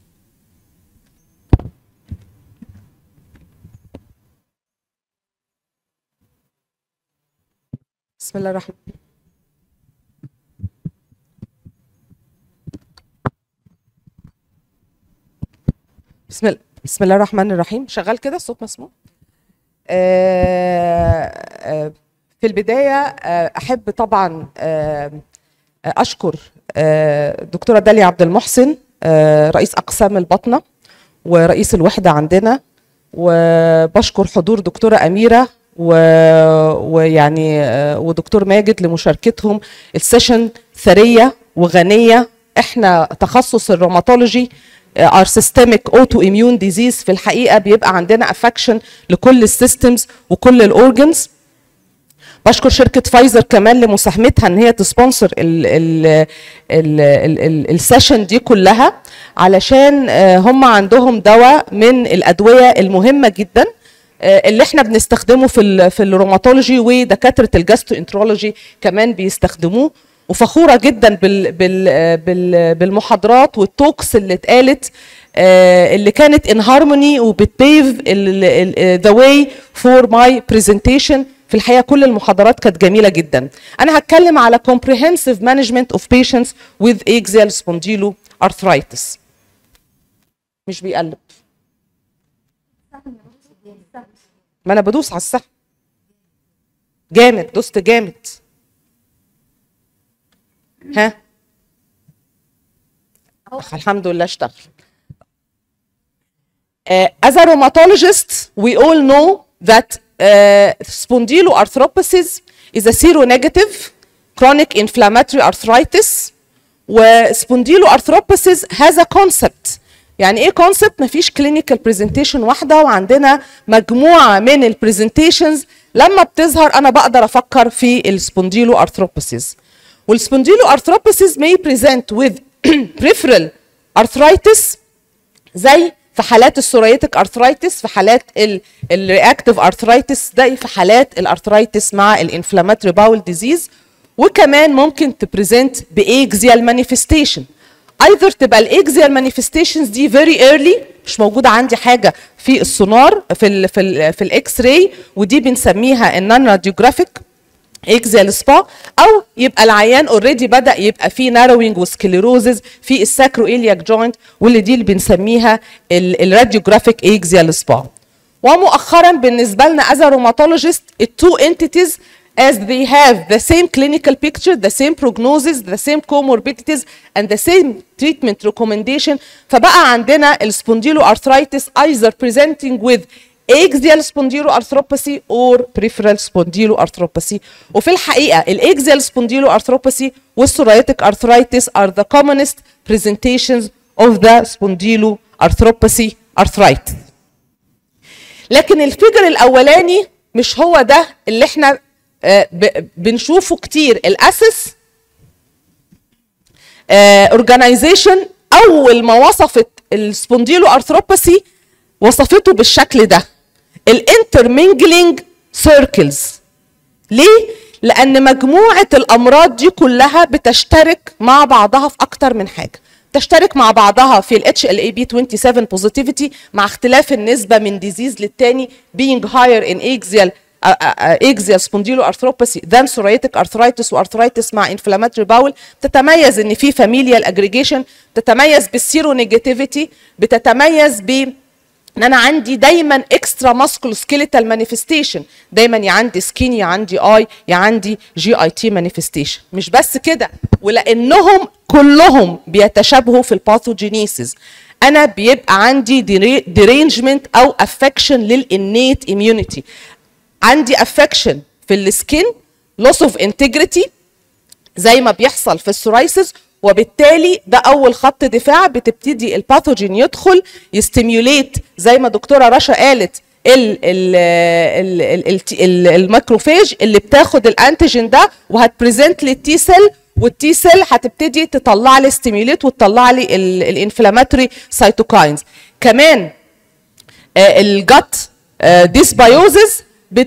بسم الله الرحمن بسم الله الرحمن الرحيم. شغال كده الصوت مسموع؟ في البداية أحب طبعا أشكر دكتورة داليا عبد المحسن رئيس أقسام الباطنة ورئيس الوحدة عندنا، وبشكر حضور دكتورة أميرة ويعني ودكتور ماجد لمشاركتهم. السيشن ثرية وغنية. احنا تخصص الروماتولوجي our systemic autoimmune disease، في الحقيقة بيبقى عندنا affection لكل السيستمز وكل الاورجنز. بشكر شركة فايزر كمان لمساهمتها ان هي تسبونسر السيشن دي كلها، علشان هم عندهم دواء من الأدوية المهمة جدا اللي احنا بنستخدمه في الروماتولوجي، ودكاترة الجاستروانترولوجي كمان بيستخدموه. وفخورة جدا بالمحاضرات والتوكس اللي اتقالت اللي كانت in harmony وبتبيف the way for my presentation. في الحقيقة كل المحاضرات كانت جميلة جدا. أنا هتكلم على comprehensive management of patients with axial spondyloarthritis. مش بيقلب، ما أنا بدوس على السهم جامد، دوست جامد. ها الحمد لله اشتغل. As a rheumatologist we all know that spondyloarthropathy is a seronegative chronic inflammatory arthritis. spondyloarthropathy has a concept. يعني ايه concept؟ مفيش clinical presentation واحدة، وعندنا مجموعة من البرزنتيشنز لما بتظهر أنا بقدر أفكر في السبونديلوارثروباثيز. والسبونديلوارثروباثيز may present with peripheral arthritis زي في حالات السورياتيك ارثرايتس، في حالات الرياكتيف ارثرايتس، زي في حالات الارثرايتس مع الانفلاماتوري باول ديزيز. وكمان ممكن تبريزنت باكزيال مانيفستيشن، ايذر تبقى الاكزيال مانيفستيشنز دي فيري ايرلي مش موجوده عندي حاجه في السونار في الاكس راي، ودي بنسميها النون راديوجرافيك اكزيال سبا، او يبقى العيان اوريدي بدا يبقى فيه ناروينج وسكليروزز في الساكرو إلياك جوينت، واللي دي اللي بنسميها الراديوجرافيك اكزيال سبا. ومؤخرا بالنسبه لنا از روماتولوجيست التو انتيتيز as they have the same clinical picture, the same prognosis, the same comorbidities and the same treatment recommendation. فبقى عندنا السبونديلوارثرايتس either presenting with axial spondyloarthropathy or peripheral spondyloarthropathy. وفي الحقيقة الاكزيال spondyloarthropathy والpsoriatic arthritis are the commonest presentations of the spondyloarthropathy arthritis. لكن الفيجر الأولاني مش هو ده اللي احنا بنشوفه كتير. الأسس organization أول ما وصفت السبونديلوارثروباثي وصفته بالشكل ده، الانترمينجلينج سيركلز. ليه؟ لأن مجموعة الأمراض دي كلها بتشترك مع بعضها في أكتر من حاجة. تشترك مع بعضها في ال HLA-B27 positivity مع اختلاف النسبة من ديزيز للتاني being higher in axial spondyloarthropathy than psoriatic arthritis وarthritis مع inflammatory bowel. بتتميز ان في familial aggregation، بتتميز بالسيرونيجاتيفيتي، بتتميز ب ان انا عندي دايما اكسترا ماسكولو سكيليتال مانيفستيشن، دايما يا عندي سكين يا عندي اي يا عندي GIT مانيفستيشن. مش بس كده، ولانهم كلهم بيتشابهوا في الباثوجينيسيس انا بيبقى عندي ديرينجمنت او افكشن للانيت اميونيتي. عندي افكشن في السكين، لوس اوف انتجريتي زي ما بيحصل في السورايسيس، وبالتالي ده اول خط دفاع بتبتدي الباثوجين يدخل يستيميوليت زي ما دكتوره رشا قالت الماكروفاج اللي بتاخد الانتيجين ده وهتبريزنت للتي سيل، والتي سيل هتبتدي تطلع لي ستيميوليت وتطلع لي الانفلاماتوري سايتوكاينز. كمان الجت ديسبايوزز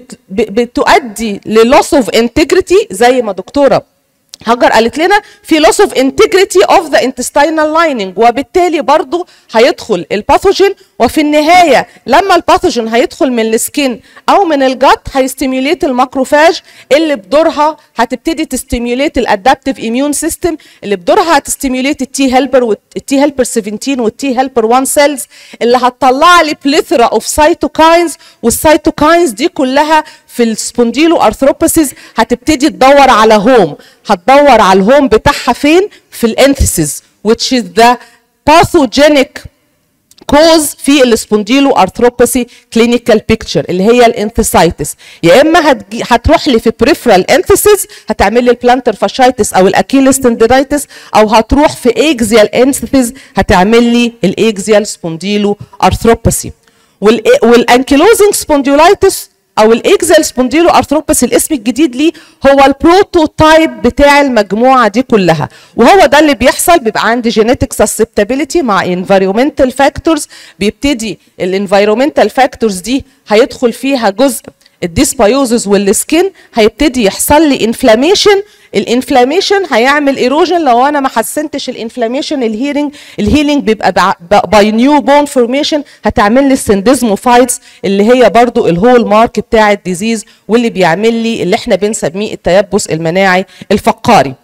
بتؤدي للوس اوف انتجريتي زي ما دكتوره هاجر قالت لنا في loss of integrity of the intestinal lining، وبالتالي برضو هيدخل الباثوجين، وفي النهاية لما الباثوجين هيدخل من السكين أو من الجت هيستيميوليت الماكروفاج اللي بدورها هتبتدي تستيميوليت الادابتيف اميون سيستم اللي بدورها هتستيميوليت التي هيلبر والتي هيلبر 17 والتي هيلبر 1 سيلز اللي هتطلع لي بليثرا اوف سايتوكاينز، والسايتوكاينز دي كلها في السبونديلو ارثروباسيز هتبتدي تدور على هوم، هتدور على الهوم بتاعها فين؟ في الانثيسيس which is the pathogenic cause في السبونديلو ارثروباسي كلينيكال بيكتشر اللي هي الانثيسايتس. يا اما هتروح لي في بريفرال انثيسيس هتعمل لي البلانتر فاشايتس او الاكيلس تندينايتس، او هتروح في اكزيال انثيسيس هتعمل لي الاكزيال سبونديلو ارثروباسي. والانكيلوزنج سبونديولايتس او الاكزيال سبونديلو ارثروباسي الاسم الجديد ليه هو البروتوتايب بتاع المجموعه دي كلها، وهو ده اللي بيحصل. بيبقى عندي جينيتك سسبتابيليتي مع انفيرومنتال فاكتورز، بيبتدي الانفيرومنتال فاكتورز دي هيدخل فيها جزء الديسبايوزز والسكين، هيبتدي يحصل لي انفلاميشن، الانفلاميشن هيعمل ايروجن. لو انا ما حسنتش الانفلاميشن الهيلينج بيبقى باي نيو بون فورميشن، هتعمل لي السندزموفايتس اللي هي برضو الهول مارك بتاع الديزيز واللي بيعمل لي اللي احنا بنسميه التيبس المناعي الفقاري.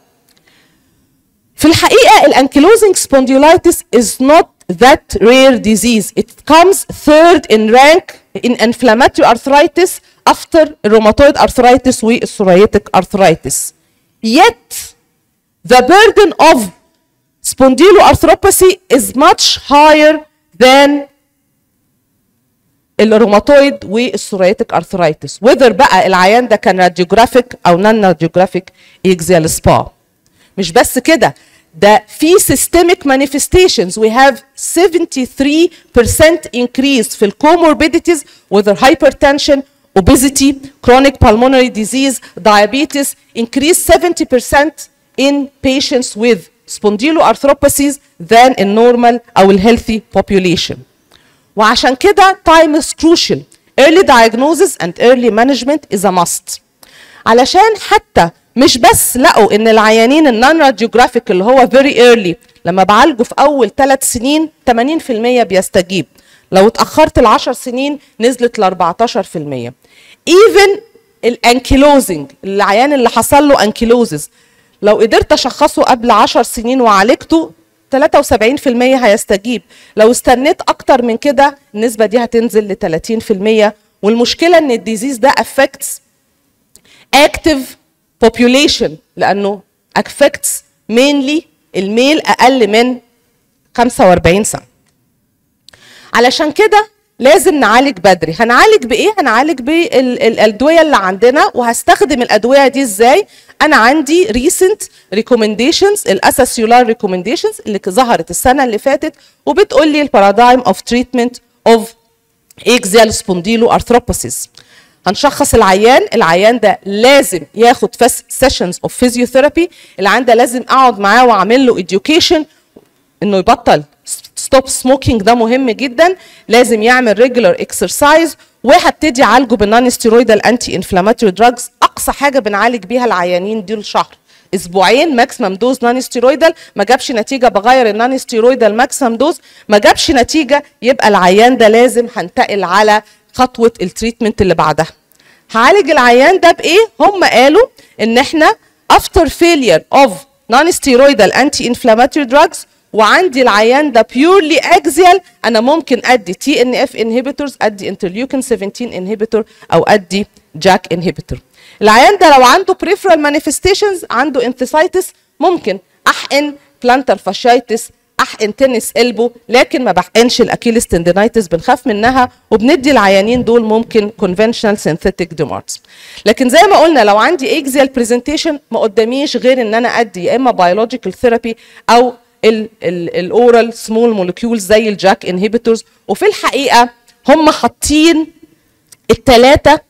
في الحقيقه الانكيلوزنج سبونديولايتس is not that rare disease. It comes third in rank in inflammatory arthritis after rheumatoid arthritis والpsoriatic arthritis. Yet the burden of spondyloarthropathy is much higher than الروماتويد والسورياتيك ارثرايتس، whether بقى العيان ده كان راديوجرافيك او نون راديوجرافيك اكزيال سبا. مش بس كده، ده في systemic manifestations. We have 73% increase في الكوموربيديتيز whether hypertension, obesity, chronic pulmonary disease, diabetes, increase 70% in patients with spondyloarthropathies than in normal أو healthy population. وعشان كده time is crucial. Early diagnosis and early management is a must. علشان حتى مش بس لقوا ان العيانين النون راديوجرافيك اللي هو very early لما بعالجه في اول 3 سنين 80% بيستجيب، لو اتاخرت ل10 سنين نزلت ل 14%. even الانكيلوزنج العيان اللي حصل له انكيلوزز لو قدرت اشخصه قبل 10 سنين وعالجته 73% هيستجيب، لو استنيت اكتر من كده النسبه دي هتنزل ل 30%. والمشكله ان الديزيز ده affects active population لانه affects mainly الميل اقل من 45 سنه. علشان كده لازم نعالج بدري. هنعالج بايه؟ هنعالج بالادويه اللي عندنا. وهستخدم الادويه دي ازاي؟ انا عندي recent recommendations الاساسيولار recommendations اللي ظهرت السنه اللي فاتت وبتقول لي البارادايم اوف تريتمنت اوف axial spondyloarthropathies. هنشخص العيان ده لازم ياخد sessions of physiotherapy. العيان ده لازم اقعد معاه واعمل له education انه يبطل ستوب سموكينج، ده مهم جدا. لازم يعمل ريجولار اكسرسايز، وهبتدي اعالجه بالنون ستيرويدال انتي انفلاماتوري دراجز. اقصى حاجه بنعالج بيها العيانين دي الشهر اسبوعين ماكسيمم دوز نون ستيرويدال، ما جابش نتيجه بغير النون ستيرويدال ماكسيمم دوز، ما جابش نتيجه يبقى العيان ده لازم هنتقل على خطوه التريتمنت اللي بعدها. هعالج العيان ده بايه؟ هم قالوا ان احنا after failure of non-steroidal anti-inflammatory drugs وعندي العيان ده purely axial، انا ممكن ادي TNF inhibitors، ادي interleukin 17 inhibitor او ادي JAK inhibitor. العيان ده لو عنده peripheral manifestations، عنده enthesitis، ممكن احقن plantar fasciitis، احقن تنس قلبه، لكن ما بحقنش الاكيليس تندينايتس، بنخاف منها وبندي العيانين دول ممكن conventional synthetic DMARDs. لكن زي ما قلنا لو عندي axial presentation ما قداميش غير ان انا ادي يا اما biological therapy او الاورال سمول مولكيولز زي الجاك انهبيتورز. وفي الحقيقه هم حاطين الثلاثه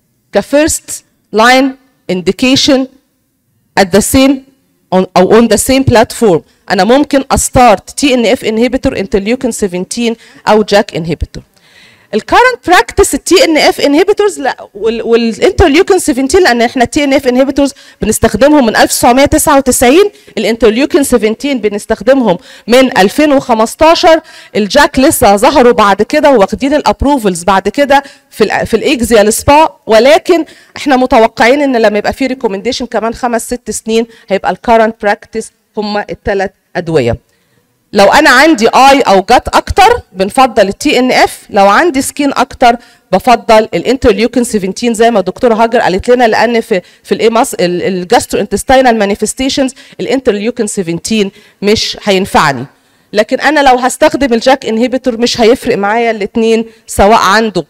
كفيرست لاين انديكيشن at the same on the same platform. انا ممكن استارت TNF inhibitor interleukin 17 او JAK inhibitor. الكارنت براكتس التي ان اف انهبيتورز والانترليوكين 17، لان احنا التي ان اف انهبيتورز بنستخدمهم من 1999، الانترليوكين 17 بنستخدمهم من 2015، الجاك لسه ظهروا بعد كده واخدين الابروفلز بعد كده في الاكزيال سبا، ولكن احنا متوقعين ان لما يبقى في ريكومنديشن كمان 5-6 سنين هيبقى الكارنت براكتس هم الثلاث ادويه. لو انا عندي اي او جات اكتر بنفضل التي ان اف، لو عندي سكين اكتر بفضل الانترليوكين 17 زي ما الدكتوره هاجر قالت لنا، لان في الايماس الجاسترو انتستينال مانيفستيشنز الانترليوكين 17 مش هينفعني. لكن انا لو هستخدم الجاك انهبيتور مش هيفرق معايا الاثنين، سواء عنده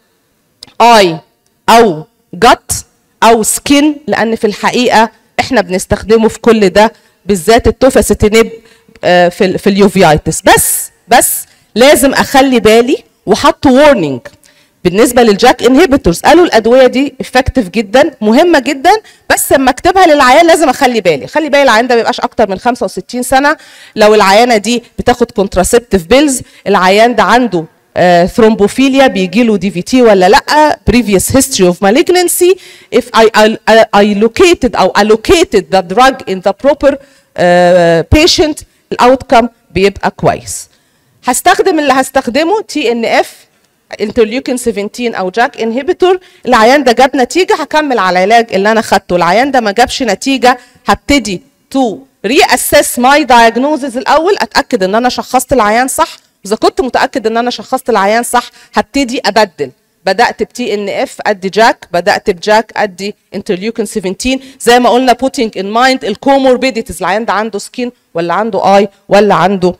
اي او جات او سكين، لان في الحقيقه احنا بنستخدمه في كل ده، بالذات التوفاسيتينيب في اليوفيايتس. بس لازم اخلي بالي، وحطوا وورنينج بالنسبه للجاك انهبيتورز، قالوا الادويه دي افكتيف جدا مهمه جدا، بس لما اكتبها للعيان لازم اخلي بالي العيان ده ما يبقاش اكتر من 65 سنه، لو العيانه دي بتاخد كونتراسبتيف بيلز، العيان ده عنده ثرومبوفيليا، بيجي له دي في تي ولا لا، previous history of malignancy. if I located او allocated the drug in the proper patient الاوتكم بيبقى كويس. هستخدم اللي هستخدمه تي ان اف انترليوكين 17 او جاك انهبيتور، العيان ده جاب نتيجه هكمل على العلاج اللي انا خدته، العيان ده ما جابش نتيجه هبتدي تو ري اسس ماي دايجنوزز الاول، اتاكد ان انا شخصت العيان صح، واذا كنت متاكد ان انا شخصت العيان صح هبتدي ابدل، بدات بتي ان اف ادي جاك، بدات بجاك ادي انترليوكين 17 زي ما قلنا putting in mind الكوموربيديتيز، العيان ده عنده سكين ولا عنده اي ولا عنده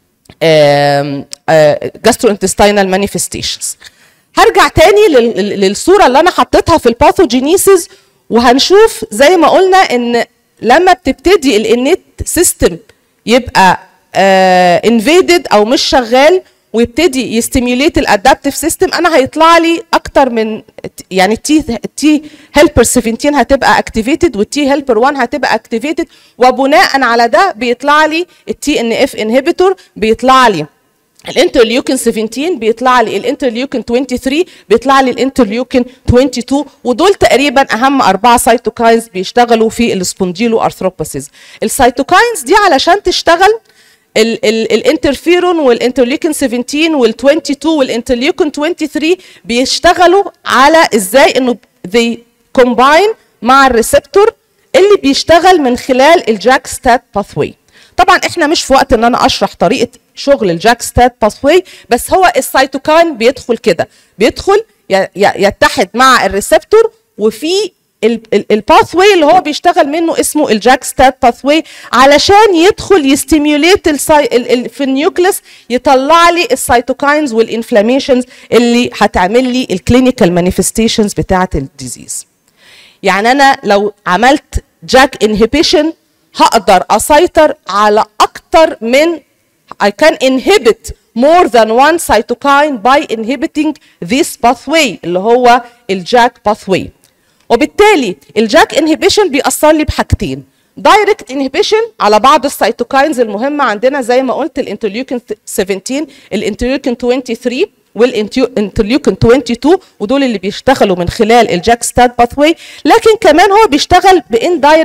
gastrointestinal manifestations. هرجع تاني للصوره اللي انا حطيتها في الباثوجينيسيس، وهنشوف زي ما قلنا ان لما بتبتدي الانيت سيستم يبقى invaded او مش شغال ويبتدي يستيميوليت الادابتيف سيستم، انا هيطلع لي اكتر من يعني التي هيلبر 17 هتبقى اكتيفيتد والتي هيلبر 1 هتبقى اكتيفيتد، وبناء على ده بيطلع لي التي ان اف انهبيتور، بيطلع لي الانترليوكين 17، بيطلع لي الانترليوكين 23، بيطلع لي الانترليوكين 22، ودول تقريبا اهم 4 سيتوكاينز بيشتغلوا في السبونديلو ارثروباثيز. السيتوكاينز دي علشان تشتغل الانترفيرون والانترليوكين 17 وال22 والانترليوكين 23 بيشتغلوا على ازاي انه they combine مع الريسبتور اللي بيشتغل من خلال الجاك ستات باثوي. طبعا احنا مش في وقت ان انا اشرح طريقه شغل الجاك ستات باثوي، بس هو السيتوكاين بيدخل كده، بيدخل يتحد مع الريسبتور، وفي الباثوي اللي هو بيشتغل منه اسمه الجاك ستات باثوي، علشان يدخل يستيميوليت في النيوكليس، يطلع لي السيتوكاينز والانفلاميشنز اللي هتعمل لي الكلينيكال مانيفستيشنز بتاعه الديزيز. يعني انا لو عملت جاك انهبيشن هقدر اسيطر على اكتر من I can inhibit more than one cytokine by inhibiting this pathway اللي هو الجاك pathway. وبالتالي الجاك انهبيشن بيأثر لي بحاجتين، دايركت انهبيشن على بعض السيتوكاينز المهمه عندنا زي ما قلت الانترليوكين 17 الانترليوكين 23 والانترليوكين 22، ودول اللي بيشتغلوا من خلال الجاك ستات باثوي، لكن كمان هو بيشتغل باندايركت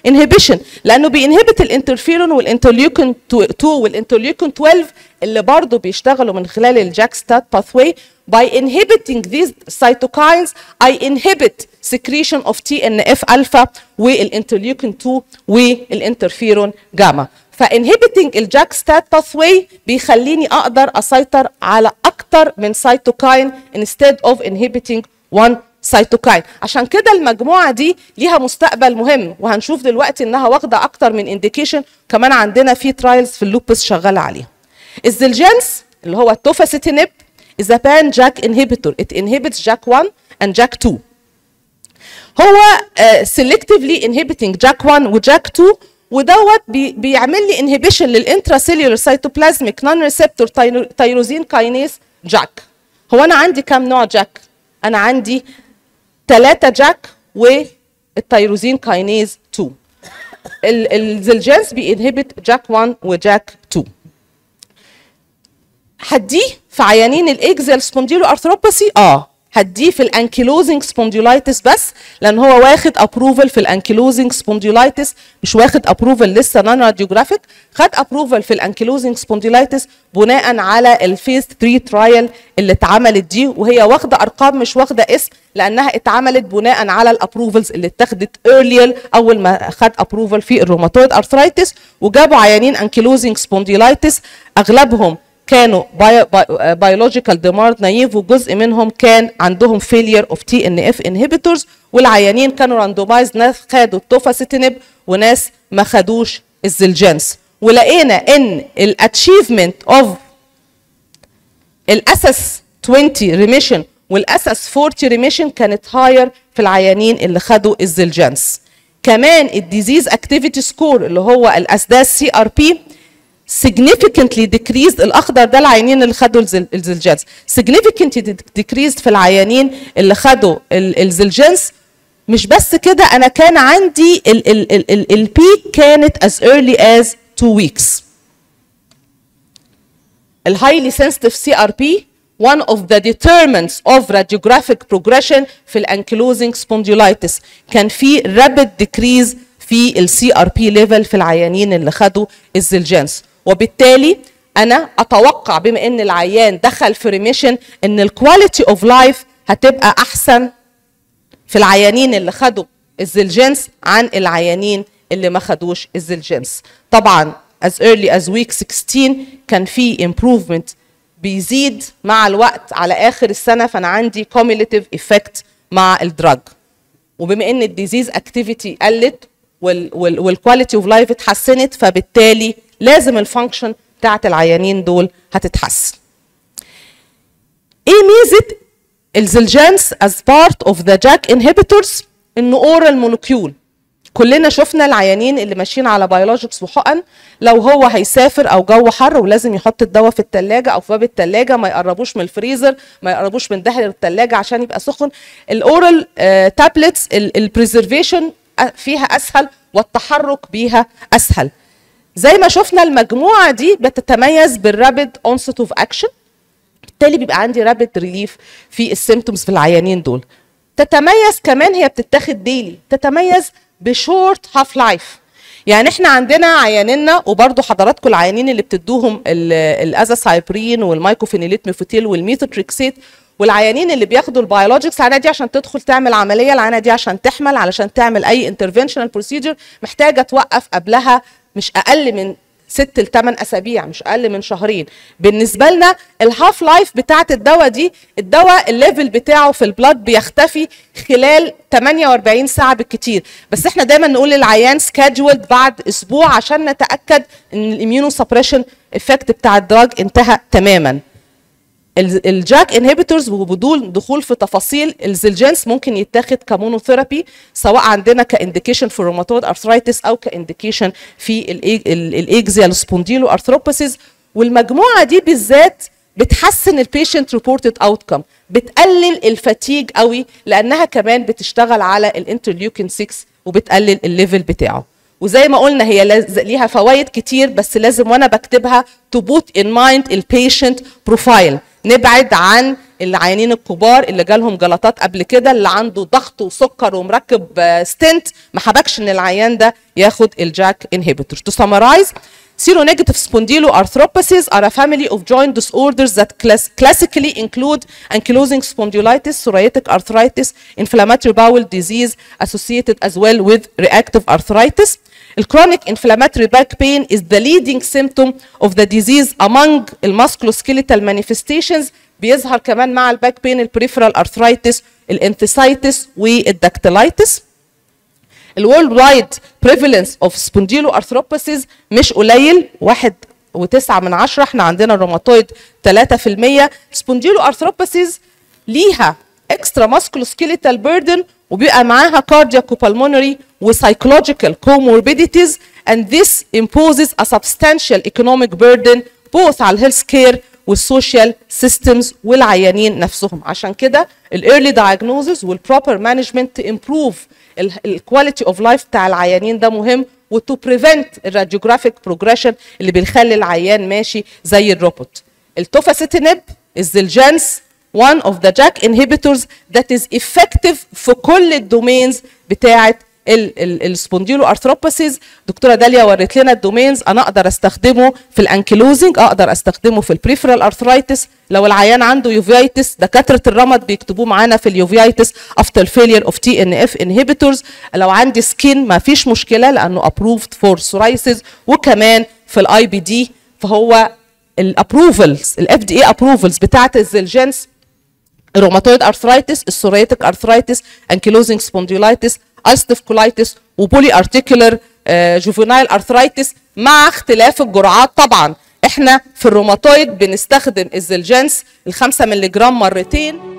inhibition لانه بينهبت الانترفيرون والانترليوكين 2 والانترليوكين 12 اللي برضه بيشتغلوا من خلال الجاك ستات باثوي. By inhibiting these cytokines I inhibit secretion of TNF alpha والانترليوكين 2 والانترفيرون جاما. فinhibiting الجاك ستات باثوي بيخليني اقدر اسيطر على اكتر من سيتوكاين instead of inhibiting one سيتوكاين. عشان كده المجموعه دي ليها مستقبل مهم، وهنشوف دلوقتي انها واخده اكتر من انديكيشن، كمان عندنا في ترايلز في اللوبس شغاله عليها. الزلجنس اللي هو التوفاسيتينيب is a pan JAK inhibitor. It inhibits JAK1 and JAK2. هو selectively inhibiting JAK1 و JAK2 ودوت بيعمل لي inhibition للانتراسيلولار سيتوبلازميك نون ريسبتور تيروزين كاينيز جاك. هو انا عندي كام نوع جاك؟ انا عندي 3 جاك والتيروزين كاينيز 2. الزلجنس بينهبت جاك 1 وجاك 2. هديه في عيانين الاكزيال سبونديلو ارثروباثي؟ هديه في الانكيلوزنج سبونديولايتس بس، لان هو واخد ابروفل في الانكيلوزنج سبونديولايتس، مش واخد ابروفل لسه نون راديوجرافيك، خد ابروفل في الانكيلوزنج سبونديولايتس بناء على الفيز 3 ترايل اللي اتعملت دي، وهي واخده ارقام مش واخده اسم لانها اتعملت بناء على الابروفلز اللي اتخذت ايرلير اول ما خد ابروفل في الروماتويد ارثرايتس. وجابوا عيانين انكيلوزنج سبونديولايتس اغلبهم كانوا biological DMARD naive وجزء منهم كان عندهم failure of TNF inhibitors، والعيانين كانوا راندومايز، ناس خدوا التوفاسيتينيب وناس ما خدوش الزلجنس. ولقينا ان الاتشيفمنت اوف الاسس 20 ريميشن والاسس 40 ريميشن كانت هاير في العيانين اللي خدوا الزلجنس. كمان الديزيز اكتيفيتي سكور اللي هو الاسداس CRP significantly decreased. الاخضر ده العيانين اللي خدوا الزلجنس، significantly decreased في العيانين اللي خدوا الزلجنس. مش بس كده، انا كان عندي البيك كانت as early as 2 weeks. الهايلي سنسيتيف CRP one of the determinants of radiographic progression في الانكيلوزنج سبونديولايتس، كان في rapid decrease في السي ار بي ليفل في العيانين اللي خدوا الزلجنس. وبالتالي انا اتوقع بما ان العيان دخل في ريميشن ان الكواليتي اوف لايف هتبقى احسن في العيانين اللي خدوا الزلجنس عن العيانين اللي ما خدوش الزلجنس. طبعا as early as week 16 كان في improvement بيزيد مع الوقت على اخر السنه، فانا عندي cumulative effect مع الدراج. وبما ان الديزيز اكتيفيتي قلت والكواليتي اوف لايف اتحسنت، فبالتالي لازم الفانكشن بتاعت العيانين دول هتتحسن. ايه ميزه الزلجنس as part of the JAK inhibitors؟ انه اورال مونوكيول. كلنا شفنا العيانين اللي ماشيين على بيولوجيكس وحقن، لو هو هيسافر او جو حر ولازم يحط الدواء في الثلاجه او في باب الثلاجه، ما يقربوش من الفريزر، ما يقربوش من داخل الثلاجه عشان يبقى سخن. الاورال تابلتس البريزرفيشن فيها اسهل والتحرك بيها اسهل. زي ما شفنا المجموعه دي بتتميز بالرابيد اونست اوف اكشن، بالتالي بيبقى عندي رابيد ريليف في السيمتومز في العيانين دول. تتميز كمان هي بتتاخد ديلي، تتميز بشورت هاف لايف. يعني احنا عندنا عيانينا، وبرضه حضراتكم العيانين اللي بتدوهم الازاسايبرين والمايكوفينيليت ميفوتيل والميثوتريكسيت، والعيانين اللي بياخدوا البيولوجيكس، العيانه دي عشان تدخل تعمل عمليه، العيانه دي عشان تحمل، علشان تعمل اي انترفنشنال بروسيجر محتاجه توقف قبلها مش اقل من 6 ل 8 اسابيع، مش اقل من شهرين. بالنسبه لنا الهاف لايف بتاعه الدواء دي، الدواء الليفل بتاعه في البلاد بيختفي خلال 48 ساعه بالكتير، بس احنا دايما نقول للعيان سكادجولد بعد اسبوع عشان نتاكد ان الاميونو سبريشن افكت بتاع الدراج انتهى تماما. الجاك انهبيتورز وبدون دخول في تفاصيل، الزلجنس ممكن يتاخد كمونوثيرابي سواء عندنا كانديكيشن في الروماتويد ارثرايتس او كانديكيشن في الاكزيال سبونديلو ارثروباثيز. والمجموعه دي بالذات بتحسن البيشنت ريبورتد اوتكم، بتقلل الفاتيج قوي لانها كمان بتشتغل على الانترليوكين 6 وبتقلل الليفل بتاعه. وزي ما قلنا هي ليها فوائد كتير، بس لازم وانا بكتبها to put in mind البيشنت بروفايل. نبعد عن العيانين الكبار اللي جالهم جلطات قبل كده، اللي عنده ضغط وسكر ومركب ستنت، ما حبكش ان العيان ده ياخد الجاك انهبيتور. To summarize, seronegative spondyloarthropathies are a family of joint disorders that classically include ankylosing spondylitis, psoriatic arthritis, inflammatory bowel disease associated as well with reactive arthritis. Chronic inflammatory back pain is the leading symptom of the disease among musculoskeletal manifestations. بيظهر كمان مع الباك بين البريفرال ارثرايتس، الانثيسايتس والدكتيلايتس. الورلد وايد بريفالنس اوف سبونديلوارثروباثيز مش قليل، 1.9، احنا عندنا الروماتويد 3%. سبونديلوارثروباثيز ليها اكسترا ماسكولوسكيليتال بيردن وبيبقى معاها كاردياك وبالمونري وسايكولوجيكال كوموربيديتيز and this imposes a substantial economic burden both على الهيلث كير والسوشيال سيستمز والعيانين نفسهم. عشان كده الايرلي دايجنوزز والبروبر مانجمنت تو امبروف الكواليتي اوف لايف بتاع العيانين ده مهم، وتو بريفنت الراديوجرافيك بروجريشن اللي بيخلي العيان ماشي زي الروبوت. التوفاسيتينيب الزلجانس one of the JAK inhibitors that is effective في كل الدومينز بتاعه السبونديلو ارثروباثيز. دكتوره داليا ورت لنا الدومينز، انا اقدر استخدمه في الانكيلوزنج، اقدر استخدمه في البريفرال ارثرايتس، لو العيان عنده يوفيايتس دكاتره الرمد بيكتبوه معانا في اليوفيايتس افتر فيلير اوف TNF inhibitors. لو عندي سكين ما فيش مشكله لانه ابروفد فور سورايسيس، وكمان في الاي بي دي فهو الابروفلز FDA ابروفلز بتاعت الزلجنس الروماتويد ارثرايتس، السورياتيك ارثرايتس، انكيلوزنج سبونديولايتس، ulcerative colitis وبولي ارتيكولر جوفينايل ارثرايتس، مع اختلاف الجرعات. طبعا احنا في الروماتويد بنستخدم الزلجانس ال5 ملغ مرتين.